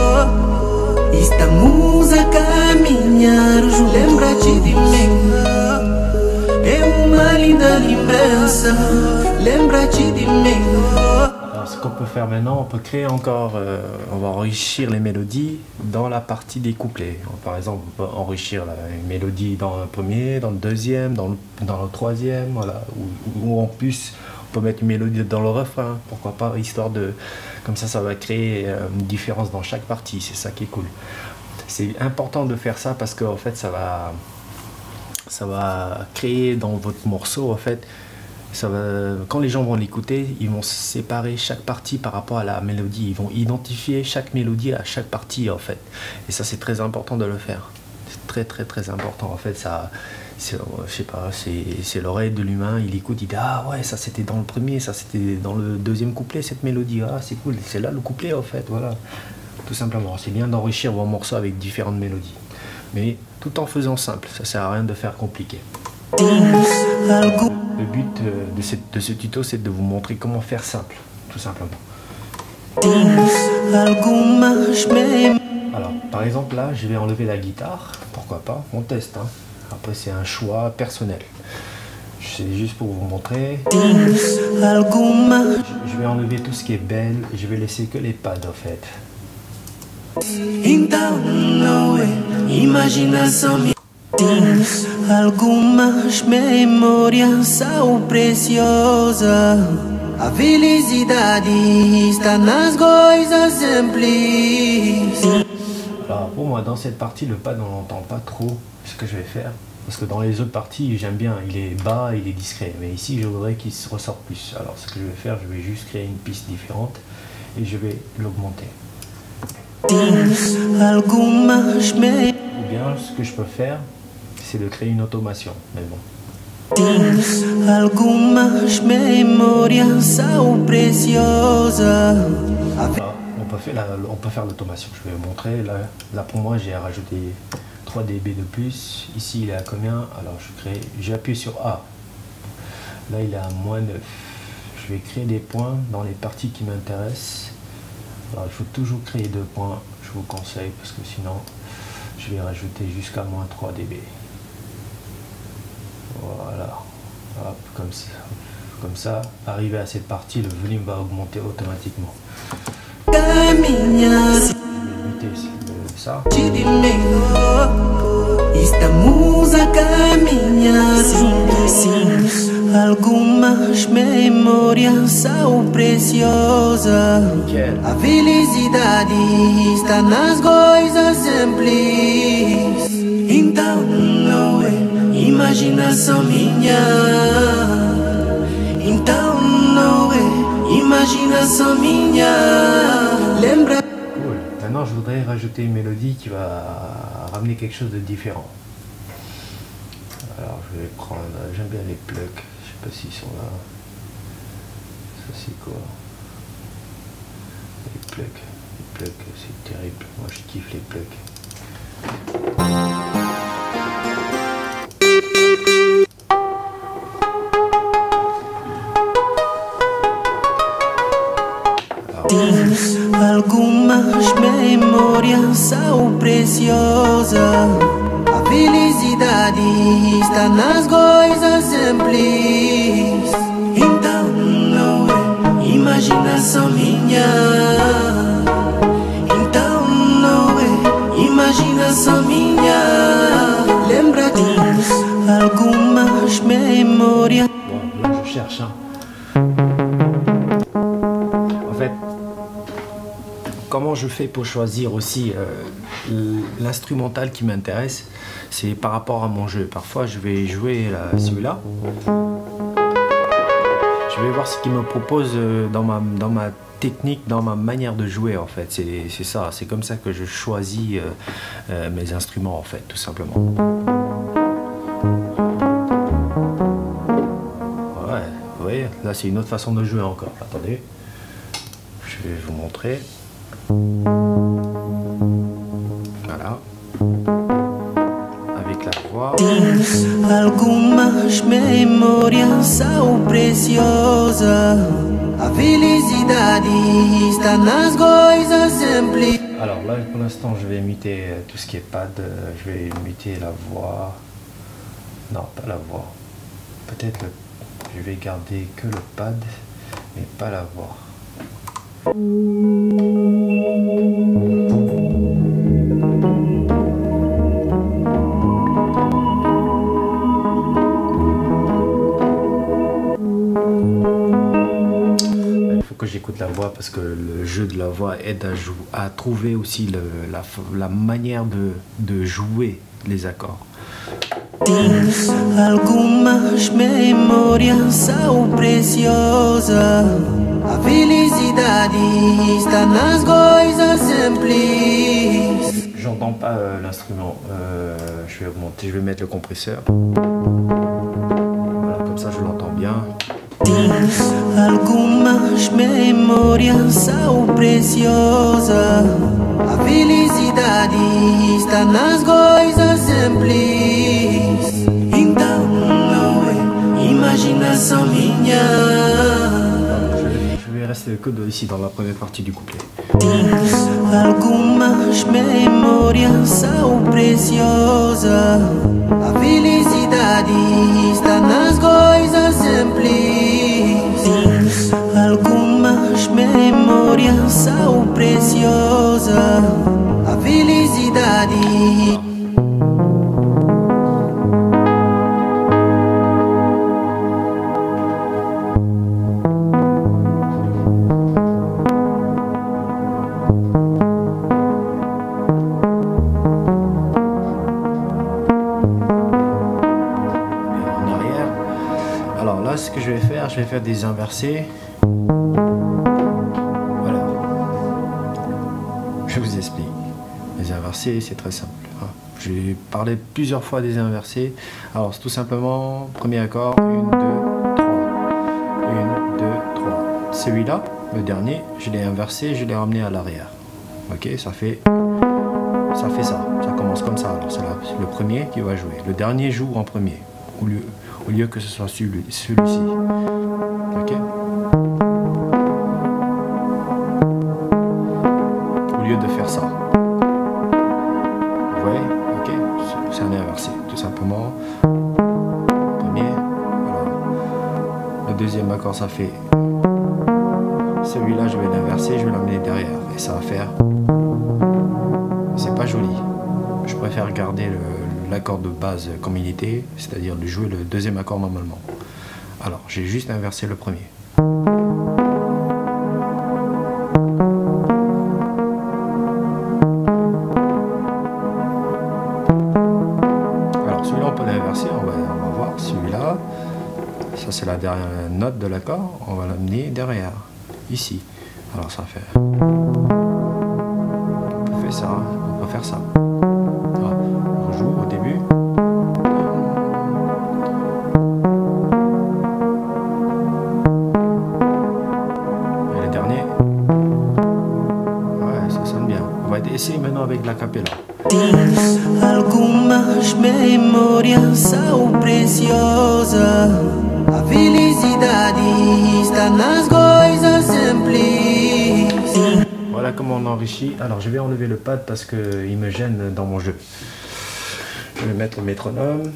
Speaker 1: estamos a caminhar juntos. Lembra-te de mim, é uma linda lembrança. Lembra-te de mim.
Speaker 2: Alors, ce qu'on peut faire maintenant, on peut créer encore, euh, on va enrichir les mélodies dans la partie des couplets. Par exemple, on peut enrichir la, une mélodie dans le premier, dans le deuxième, dans le, dans le troisième, voilà. Ou, ou en plus, on peut mettre une mélodie dans le refrain, pourquoi pas, histoire de... Comme ça, ça va créer une différence dans chaque partie, c'est ça qui est cool. C'est important de faire ça parce qu'en fait, ça va, ça va créer dans votre morceau, en fait, ça va, quand les gens vont l'écouter, ils vont séparer chaque partie par rapport à la mélodie. Ils vont identifier chaque mélodie à chaque partie, en fait. Et ça, c'est très important de le faire. C'est très, très, très important. En fait, ça, je sais pas, c'est l'oreille de l'humain. Il écoute, il dit ah ouais, ça c'était dans le premier, ça c'était dans le deuxième couplet cette mélodie. Ah c'est cool, c'est là le couplet, en fait. Voilà, tout simplement. C'est bien d'enrichir vos morceaux avec différentes mélodies, mais tout en faisant simple. Ça sert à rien de faire compliqué. Le but de, cette, de ce tuto, c'est de vous montrer comment faire simple, tout simplement. Alors, par exemple, là, je vais enlever la guitare, pourquoi pas, on teste. Hein. Après, c'est un choix personnel. C'est juste pour vous montrer. Je, je vais enlever tout ce qui est belle et je vais laisser que les pads, en fait.
Speaker 1: Algumas memórias são preciosas. A felicidade está nas coisas simples.
Speaker 2: Alors pour moi, dans cette partie, le pad on n'entend pas trop ce que je vais faire. Parce que dans les autres parties, j'aime bien, il est bas, il est discret. Mais ici, je voudrais qu'il se ressorte plus. Alors ce que je vais faire, je vais juste créer une piste différente et je vais l'augmenter. Ou bien, ce que je peux faire, c'est de créer une automation, mais bon.
Speaker 1: Algumas memórias são preciosas.
Speaker 2: Alors, on peut faire la, on peut faire l'automation. Je vais vous montrer. Là, là pour moi, j'ai rajouté trois décibels de plus. Ici, il est à combien? Alors, je crée, j'ai appuyé sur A. Là, il est à moins neuf. Je vais créer des points dans les parties qui m'intéressent. Alors, il faut toujours créer deux points. Je vous conseille parce que sinon, je vais rajouter jusqu'à moins trois décibels. Voilà, hop, comme ça, comme ça, arrivé à cette partie, le volume va augmenter automatiquement. Ça.
Speaker 1: Estamos a caminhar juntos. Algumas memórias são preciosas. A felicidade está nas coisas simples. Então não é imaginação minha, então não é imaginação minha. Lembra.
Speaker 2: Cool. Maintenant, je voudrais rajouter une mélodie qui va ramener quelque chose de différent. Alors, je vais prendre. J'aime bien les plugs. Je sais pas s'ils sont là. Ça, c'est quoi? Les plugs. Les plugs, c'est terrible. Moi, je kiffe les plugs.
Speaker 1: Algumas memórias são preciosas. A felicidade está nas coisas simples. Então não é imaginação minha. Então não é imaginação minha. Lembra-te algumas memórias.
Speaker 2: Bon, là, je cherche. Hein. En fait, comment je fais pour choisir aussi euh, l'instrumental qui m'intéresse, c'est par rapport à mon jeu. Parfois je vais jouer celui-là, je vais voir ce qu'il me propose dans ma, dans ma technique, dans ma manière de jouer en fait. C'est ça, c'est comme ça que je choisis euh, euh, mes instruments en fait, tout simplement. Ouais, voyez, là c'est une autre façon de jouer encore. Attendez, je vais vous montrer. Voilà. Avec la voix.
Speaker 1: Algumas memórias são preciosas. A felicidade está nas coisas simples.
Speaker 2: Alors là pour l'instant je vais imiter tout ce qui est pad. Je vais imiter la voix. Non, pas la voix. Peut-être le... je vais garder que le pad, mais pas la voix. Il faut que j'écoute la voix parce que le jeu de la voix aide à, jou à trouver aussi le, la, la manière de, de jouer les accords.
Speaker 1: Algumas memórias são preciosas. A felicidade está nas coisas simples.
Speaker 2: J'entends pas euh, l'instrument. Euh, je vais augmenter, je vais mettre le compresseur. Voilà, comme ça je l'entends bien.
Speaker 1: Algumas memórias são preciosas. A felicidade está nas coisas simples. Então não é imaginação minha.
Speaker 2: Je vais rester que de, ici dans la première partie du couplet.
Speaker 1: Algumas memórias são preciosas. A felicidade está nas coisas simples. Algumas memórias são preciosas. A felicidade.
Speaker 2: Alors là, ce que je vais faire, je vais faire des inversés. Voilà. Je vous explique. Les inversés, c'est très simple. J'ai parlé plusieurs fois des inversés. Alors, c'est tout simplement, premier accord, un, deux, trois. un, deux, trois. Celui-là, le dernier, je l'ai inversé, je l'ai ramené à l'arrière. Ok, ça fait, ça fait ça. Ça commence comme ça. Alors, c'est le premier qui va jouer. Le dernier joue en premier. Au lieu, au lieu que ce soit celui-ci. Ok. Au lieu de faire ça. Vous voyez? Ok. C'est un inversé, tout simplement. Premier. Voilà. Le deuxième accord, ça fait. Celui-là, je vais l'inverser, je vais l'amener derrière. Et ça va faire. C'est pas joli. Je préfère garder le. l'accord de base comme il était, c'est-à-dire de jouer le deuxième accord normalement. Alors, j'ai juste inversé le premier. Alors, celui-là, on peut l'inverser, on va, on va voir. Celui-là, ça c'est la dernière note de l'accord, on va l'amener derrière, ici. Alors, ça fait... On peut faire ça, on peut faire ça. On joue au début. Et le dernier. Ouais, ça sonne bien. On va essayer maintenant avec la capella.
Speaker 1: Algumas memórias são preciosas. A felicidade está nas coisas simples.
Speaker 2: Voilà comment on enrichit. Alors je vais enlever le pad parce qu'il me gêne dans mon jeu. Je vais mettre le métronome.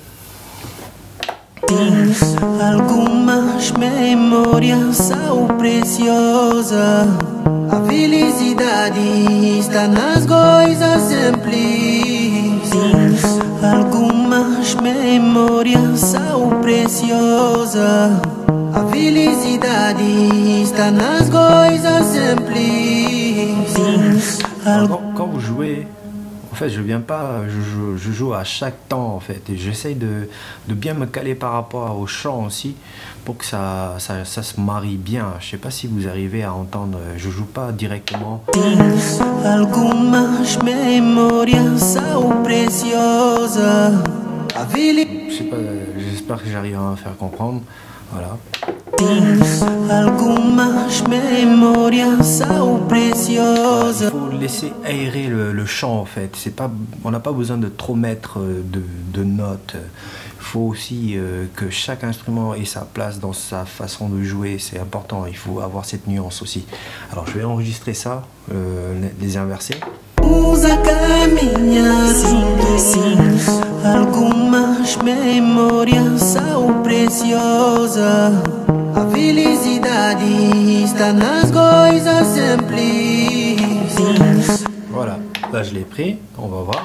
Speaker 1: Algumas memórias são preciosas. A felicidade está nas coisas simples. Algumas memórias são preciosas. A felicidade está nas coisas simples.
Speaker 2: Alors, quand vous jouez, en fait, je viens pas, je joue, je joue à chaque temps en fait, et j'essaye de, de bien me caler par rapport au chant aussi, pour que ça, ça, ça se marie bien. Je sais pas si vous arrivez à entendre, je joue pas directement.
Speaker 1: Algumas memórias são preciosas.
Speaker 2: Je sais pas, j'espère que j'arrive à me faire comprendre. Voilà.
Speaker 1: Algumas memórias são preciosas.
Speaker 2: Il faut laisser aérer le, le chant en fait. C'est pas, on n'a pas besoin de trop mettre de, de notes. Il faut aussi euh, que chaque instrument ait sa place dans sa façon de jouer. C'est important. Il faut avoir cette nuance aussi. Alors je vais enregistrer ça, euh, les inversés.
Speaker 1: Usa caminhar juntos, algumas memórias são preciosas. A felicidade está nas coisas simples.
Speaker 2: Voilà, là je l'ai pris, on va voir.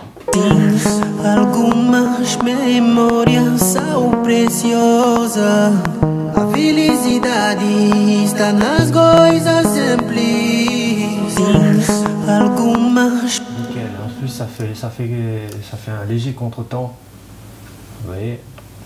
Speaker 1: Algumas memórias são preciosas. A felicidade está nas coisas simples. Algumas.
Speaker 2: Nickel, en plus ça fait, ça fait, ça fait un léger contretemps. Vous voyez.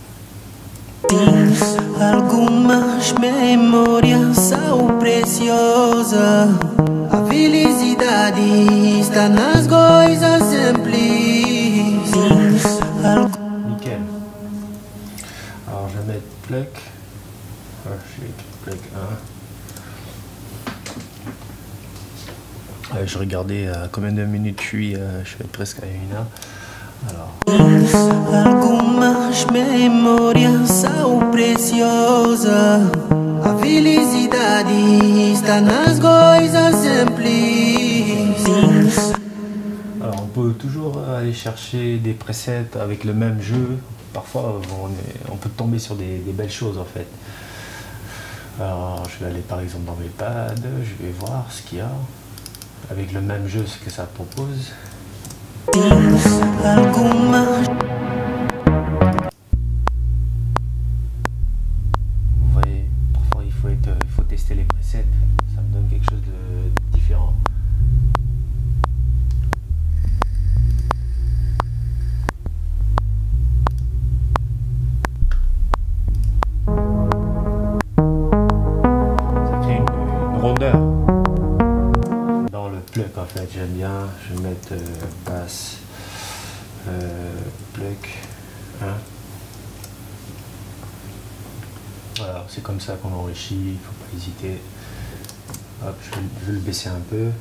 Speaker 1: Algumas memórias são preciosas. A felicidade está nas coisas simples.
Speaker 2: Nickel. Alors je vais mettre pluck. Ah, je vais mettre pluck un. Euh, je regardais à combien de minutes je suis, euh, je suis presque à une heure. Alors.
Speaker 1: Algumas memórias são preciosas. A felicidade está nas coisas simples.
Speaker 2: Alors on peut toujours aller chercher des presets avec le même jeu. Parfois on, est, on peut tomber sur des, des belles choses en fait. Alors je vais aller par exemple dans mes pads, je vais voir ce qu'il y a. Avec le même jeu, ce que ça propose. Vous voyez, parfois il faut, être, il faut tester les presets, ça me donne quelque chose de différent. Ça crée une, une rondeur. Pluck en fait, j'aime bien, je vais mettre euh, basse, euh, pluck, hein. Voilà, c'est comme ça qu'on enrichit, il ne faut pas hésiter. Hop, je vais, je vais le baisser un peu.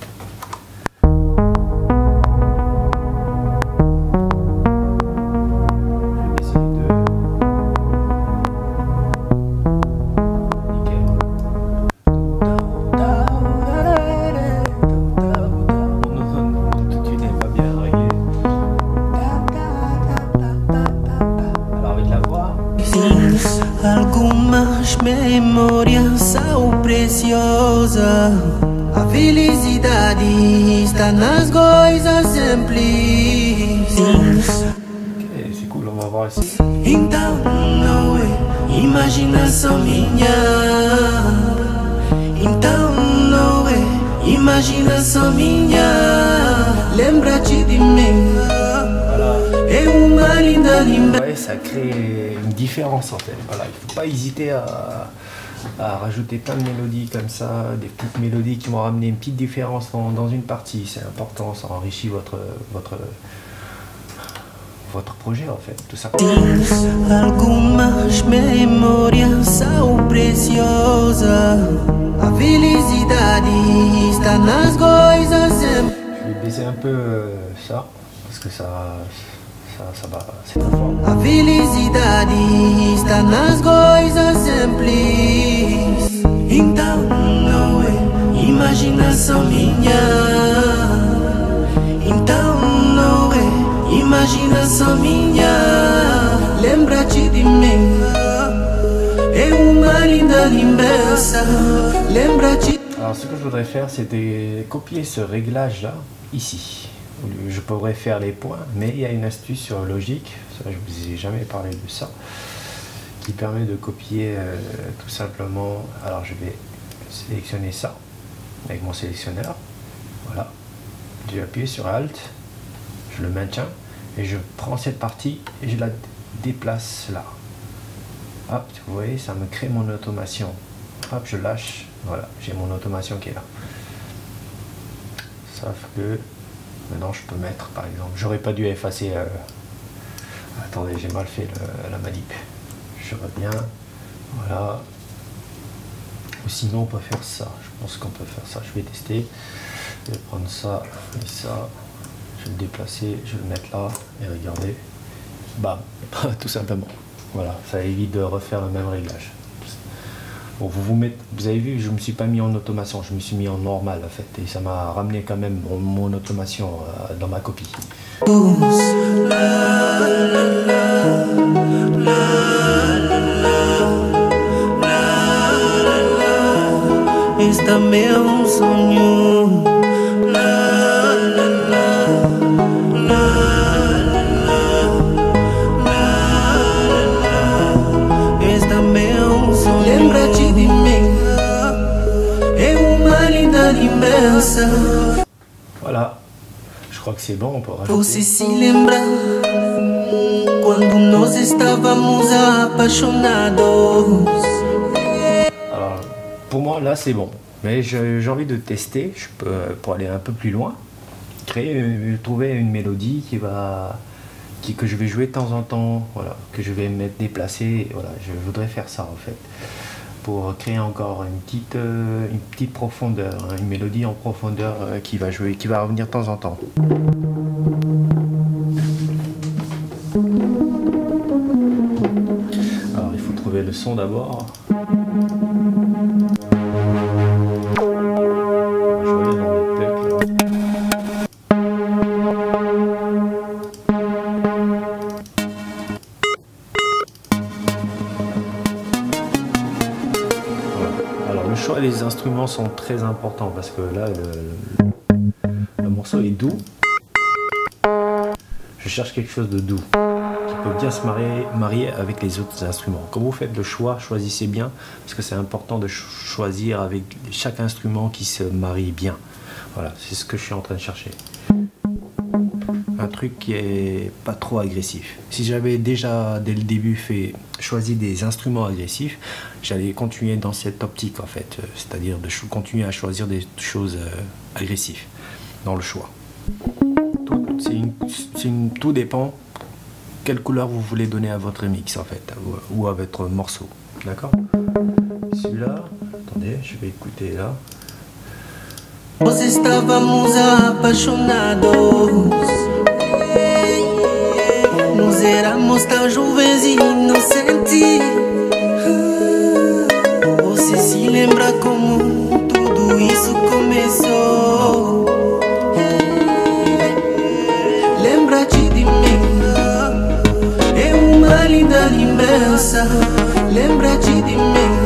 Speaker 1: Algumas memórias são preciosas. A felicidade está nas coisas simples.
Speaker 2: Ok, c'est cool, on va voir ici.
Speaker 1: Então não é imaginação minha. Então não é imaginação minha. Lembra-te de mim. É uma linda lembrança.
Speaker 2: Ouais, ça crée une différence en fait. Voilà, il ne faut pas hésiter à, à rajouter plein de mélodies comme ça, des petites mélodies qui vont ramener une petite différence dans, dans une partie. C'est important, ça enrichit votre, votre, votre projet en fait, tout simplement.
Speaker 1: Algumas memórias são preciosas. A felicidade está nas coisas simples.
Speaker 2: Je vais baisser un peu euh, ça, parce que ça... Ça, ça va, c'est trop fort.
Speaker 1: A felicidade está nas coisas simples. Então não é imaginação minha. Então não é imaginação minha. Lembra-te de mim. É uma linda lembrança. Lembra-te.
Speaker 2: Alors ce que je voudrais faire, c'était copier ce réglage là, ici. Je pourrais faire les points, mais il y a une astuce sur Logic, ça je vous ai jamais parlé de ça, qui permet de copier euh, tout simplement. Alors je vais sélectionner ça avec mon sélectionneur, voilà, je vais appuyer sur Alt, je le maintiens et je prends cette partie et je la déplace là. Hop, vous voyez, ça me crée mon automation. Hop, je lâche, voilà, j'ai mon automation qui est là. Sauf que maintenant je peux mettre par exemple, j'aurais pas dû effacer, euh... attendez j'ai mal fait le, la manip, je reviens, Voilà. Ou sinon on peut faire ça. Je pense qu'on peut faire ça. Je vais tester. Je vais prendre ça et ça. Je vais le déplacer. Je vais le mettre là. Et regardez. Bam. Tout simplement. Voilà. Ça évite de refaire le même réglage. Bon, vous, vous, mettez, vous avez vu, je ne me suis pas mis en automation. Je me suis mis en normal en fait. Et ça m'a ramené quand même mon, mon automation euh, dans ma copie.
Speaker 1: Esse também é um sonho. La, la, la, la, la, la. Esse também é um sonho. Lembra-te de mim. É uma linda lembrança.
Speaker 2: Voilà. Je crois que c'est bon, on peut rajouter.
Speaker 1: Você se lembra quando nós estávamos apaixonados?
Speaker 2: Alors, pour moi, là, c'est bon. Mais j'ai envie de tester, je peux, pour aller un peu plus loin, créer, trouver une mélodie qui va, qui, que je vais jouer de temps en temps, voilà, que je vais mettre déplacer. Voilà, je voudrais faire ça en fait, pour créer encore une petite, euh, une petite profondeur, hein, une mélodie en profondeur euh, qui va jouer, qui va revenir de temps en temps. Alors, il faut trouver le son d'abord. Le choix des instruments sont très importants parce que là le, le, le morceau est doux. Je cherche quelque chose de doux qui peut bien se marier, marier avec les autres instruments. Quand vous faites le choix, choisissez bien parce que c'est important de choisir avec chaque instrument qui se marie bien. Voilà, c'est ce que je suis en train de chercher. Un truc qui est pas trop agressif. Si j'avais déjà dès le début fait choisi des instruments agressifs, j'allais continuer dans cette optique en fait, c'est-à-dire de continuer à choisir des choses euh, agressives dans le choix. Tout, une, une, tout dépend quelle couleur vous voulez donner à votre mix en fait, ou à votre morceau, d'accord? Celui-là, attendez, je vais écouter là.
Speaker 1: Nós estávamos apaixonados. Nós éramos tão jovens e inocentes. Você se lembra como tudo isso começou? Lembra-te de mim. É uma linda lembrança. Lembra-te de mim.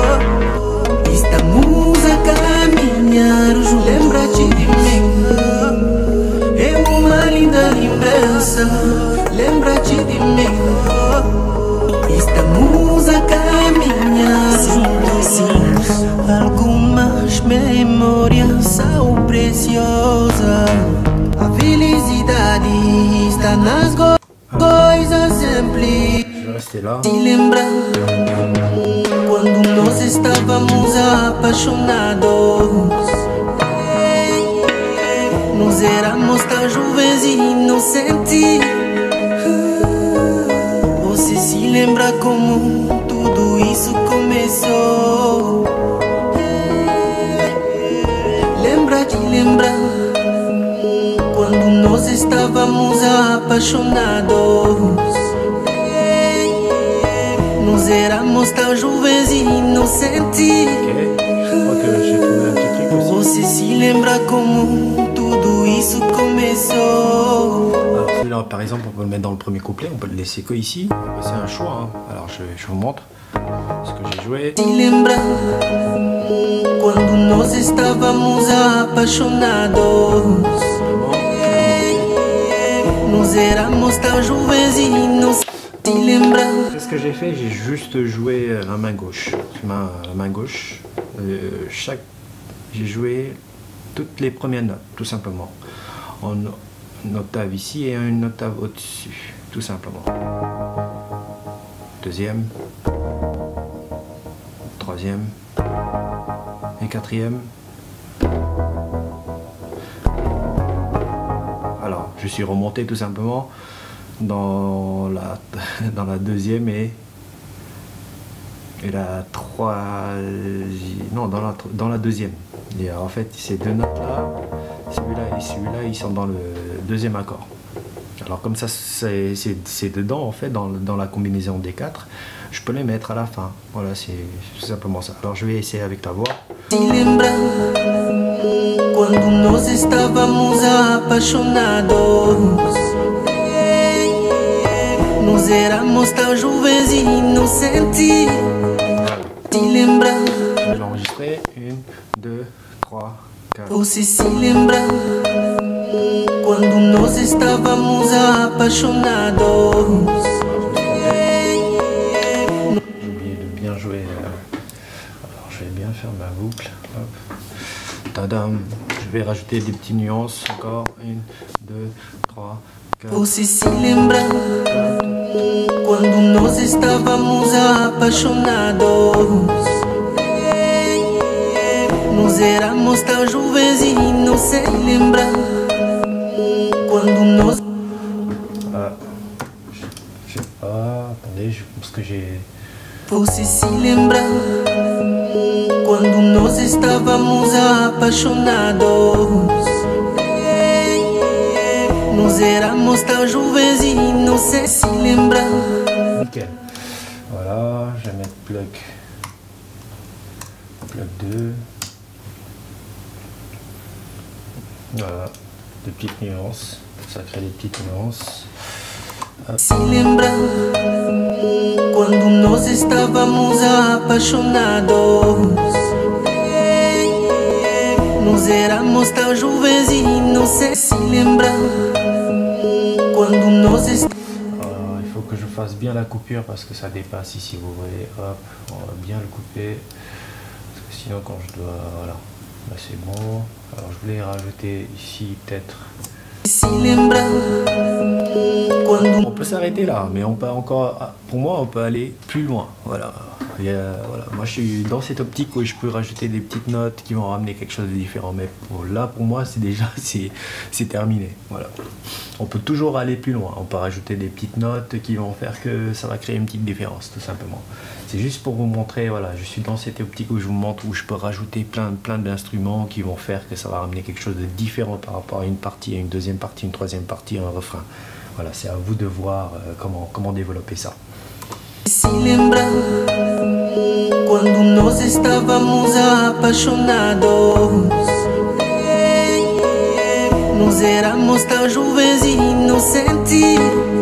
Speaker 1: Estamos a caminhar juntos. Lembra-te de mim. É uma linda lembrança. Lembra-te de mim. Estamos a caminhar juntos. Algumas memórias são preciosas. A felicidade está nas co coisas simples. Se lembra quando nós estávamos apaixonados? Nós éramos tão jovens e inocentes. Você se lembra como tudo isso começou? Lembra-te, lembra quando nós estávamos apaixonados? Nós éramos tão jovens e inocentes. Você se lembra como tudo isso começou?
Speaker 2: Alors celui-là par exemple on peut le mettre dans le premier couplet, on peut le laisser que ici. C'est un choix, hein. Alors je, je vous montre ce que j'ai joué.
Speaker 1: Se lembra quando nós estávamos apaixonados? Nós éramos tão jovens e inocentes.
Speaker 2: Qu'est-ce que j'ai fait? J'ai juste joué la main gauche. Ma, la main gauche. Euh, chaque, j'ai joué toutes les premières notes, tout simplement. En une octave ici et une octave au-dessus, tout simplement. Deuxième, troisième et quatrième. Alors, je suis remonté tout simplement dans la, dans la deuxième et, et la troisième, non, dans la, dans la deuxième. Et en fait, ces deux notes-là, celui-là et celui-là, ils sont dans le deuxième accord. Alors comme ça, c'est dedans, en fait, dans, dans la combinaison des quatre, je peux les mettre à la fin. Voilà, c'est simplement ça. Alors je vais essayer avec ta voix.
Speaker 1: Se lembra quando nós estávamos apaixonados? Nós éramos tão jovens e inocentes. Se lembra?
Speaker 2: Je vais l'enregistrer. Une, deux, trois, quatre.
Speaker 1: Você se lembra quando nós estávamos apaixonados?
Speaker 2: J'ai oublié de bien jouer. Alors je vais bien faire ma boucle. Hop. Tadam. Je vais rajouter des petites nuances encore. Une, deux, trois, quatre.
Speaker 1: Você se lembra quando nós estávamos apaixonados? Nós éramos tão jovens e inocentes. Lembra quando nós...
Speaker 2: Ah, je sais pas. Attendez, je, parce que j'ai...
Speaker 1: Você se lembra quando nós estávamos apaixonados? Nós éramos tão jovens e inocentes. Se lembra?
Speaker 2: Nickel. Voilà, je vais mettre plug. Plug deux. Voilà, des petites nuances. Ça crée des petites nuances. Hop.
Speaker 1: Se lembra quando nós estávamos apaixonados? Nós éramos tão jovens e inocentes. Se lembra quando nós estávamos...
Speaker 2: Alors, il faut que je fasse bien la coupure parce que ça dépasse ici, vous voyez. Hop, on va bien le couper. Parce que sinon quand je dois... Voilà, là c'est bon. Alors je voulais rajouter ici peut-être...
Speaker 1: Se lembra quando...
Speaker 2: On peut s'arrêter là, mais on peut encore, pour moi, on peut aller plus loin. Voilà. Il y a, voilà. Moi, je suis dans cette optique où je peux rajouter des petites notes qui vont ramener quelque chose de différent. Mais pour, là, pour moi, c'est déjà, c'est terminé. Voilà. On peut toujours aller plus loin. On peut rajouter des petites notes qui vont faire que ça va créer une petite différence, tout simplement. C'est juste pour vous montrer, voilà, je suis dans cette optique où je vous montre où je peux rajouter plein, plein d'instruments qui vont faire que ça va ramener quelque chose de différent par rapport à une partie, à une deuxième partie, une troisième partie, un refrain. Voilà, c'est à vous de voir euh, comment, comment développer ça.
Speaker 1: Se lembra quando nós estávamos apaixonados? Nós éramos tão jovens e inocentes.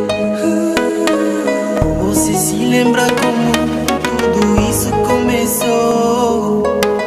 Speaker 1: Você se lembra como tudo isso começou?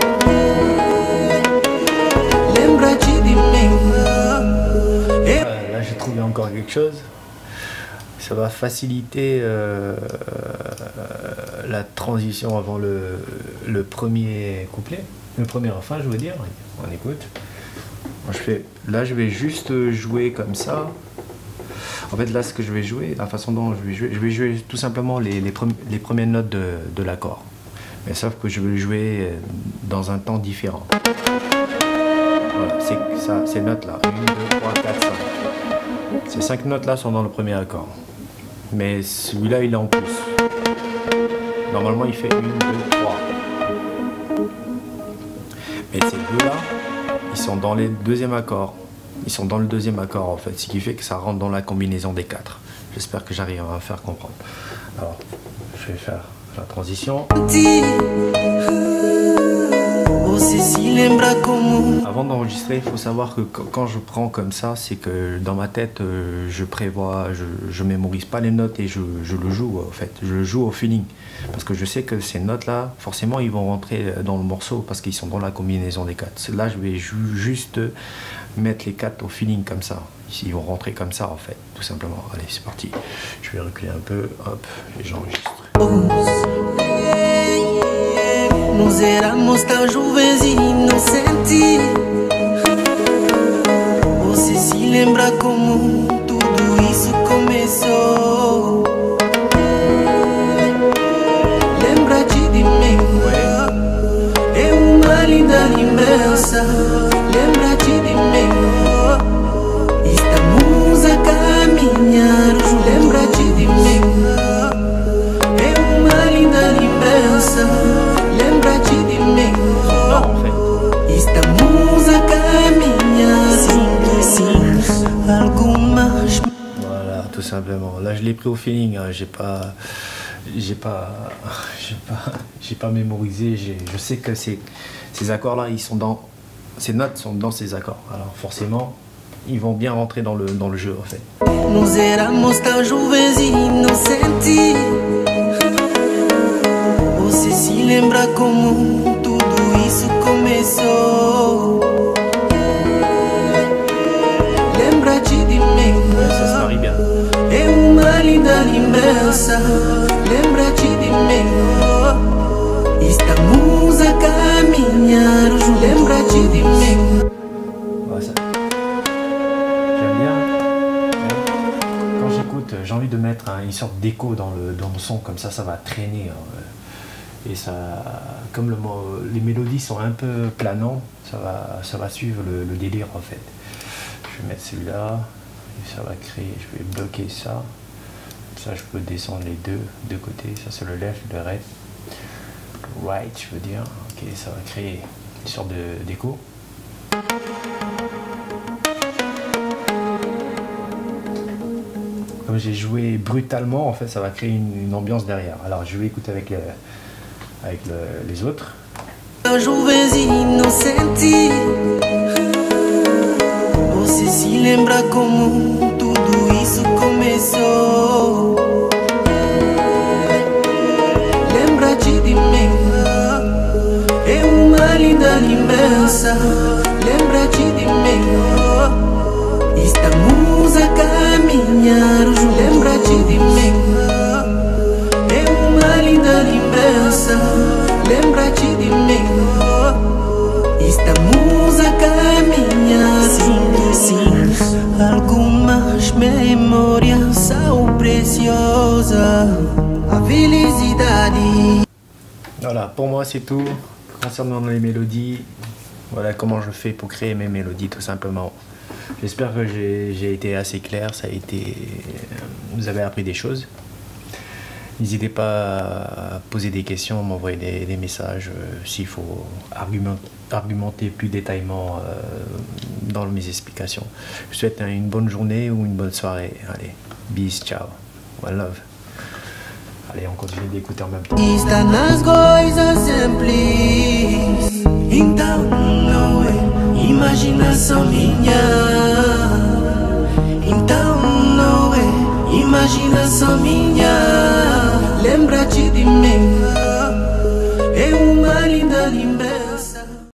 Speaker 1: Lembra-te de mim.
Speaker 2: Euh, là, j'ai trouvé encore quelque chose. Ça va faciliter euh, la transition avant le, le premier couplet, le premier refrain, je veux dire. On écoute. Je fais, là, je vais juste jouer comme ça. En fait, là, ce que je vais jouer, la façon dont je vais jouer, je vais jouer tout simplement les, les, pre les premières notes de, de l'accord. Mais sauf que je vais le jouer dans un temps différent. Voilà, c'est ça, ces notes-là. un, deux, trois, quatre, cinq. Ces cinq notes-là sont dans le premier accord. Mais celui-là, il est en plus. Normalement, il fait un, deux, trois. Mais ces deux-là, ils sont dans les deuxième accord. Ils sont dans le deuxième accord, en fait. Ce qui fait que ça rentre dans la combinaison des quatre. J'espère que j'arrive à faire comprendre. Alors, je vais faire la transition. Avant d'enregistrer, il faut savoir que quand je prends comme ça, c'est que dans ma tête, je prévois, je, je mémorise pas les notes et je, je le joue en fait. Je le joue au feeling. Parce que je sais que ces notes-là, forcément, ils vont rentrer dans le morceau parce qu'ils sont dans la combinaison des quatre. Là, je vais ju juste mettre les quatre au feeling comme ça. Ils vont rentrer comme ça en fait, tout simplement. Allez, c'est parti. Je vais reculer un peu, hop, et j'enregistre.
Speaker 1: Nós éramos tão jovens e inocentes. Você se lembra como tudo isso começou? Lembra-te de mim. É uma linda lembrança. Lembra-te de mim. Estamos a caminhar. Lembra-te de mim. É uma linda lembrança.
Speaker 2: simplement. Là, je l'ai pris au feeling, hein. J'ai pas, j'ai pas, j'ai pas, j'ai pas mémorisé. Je sais que ces, ces accords-là, ils sont dans, ces notes sont dans ces accords. Alors forcément, ils vont bien rentrer dans le, dans le jeu, en fait.
Speaker 1: Nós éramos tão jovens e inocentes. Você se lembra como tudo isso começou? Lembra-te de mim.
Speaker 2: Ça se marie bien.
Speaker 1: É uma linda lembrança. Lembra-te de mim. Estamos a caminhar juntos. Lembra-te de mim.
Speaker 2: Ouais, ça... J'aime bien. Quand j'écoute, j'ai envie de mettre hein, une sorte d'écho dans le, dans le son, comme ça, ça va traîner. Hein. Et ça, comme le, les mélodies sont un peu planantes, ça va, ça va suivre le, le délire en fait. Je vais mettre celui-là, et ça va créer, je vais bloquer ça. Ça, je peux descendre les deux, deux côtés. Ça, c'est le left, le right. Right, je veux dire. Ok, ça va créer une sorte d'écho. Comme j'ai joué brutalement, en fait, ça va créer une, une ambiance derrière. Alors, je vais écouter avec, le, avec le, les autres.
Speaker 1: Jovens e inocentes. Você se lembra como tudo isso começou? Lembra-te de mim. É uma linda lembrança. Lembra-te de mim. Estamos a caminhar juntos. Lembra-te de mim. É uma linda lembrança. Lembra-te de mim. Estamos a caminhar. Sim, sim. Algumas memórias são preciosas. A felicidade.
Speaker 2: Voilà, pour moi c'est tout. Concernant les mélodies, voilà comment je fais pour créer mes mélodies tout simplement. J'espère que j'ai été assez clair, ça a été, vous avez appris des choses. N'hésitez pas à poser des questions, m'envoyer des, des messages euh, s'il faut argument, argumenter plus détaillement euh, dans mes explications. Je vous souhaite une bonne journée ou une bonne soirée. Allez, bis, ciao, one love. Allez, on continue d'écouter en même temps.
Speaker 1: Está nas coisas simples. Então não é imaginação minha. Então não é imaginação minha. Lembra-te de mim. É uma linda lembrança.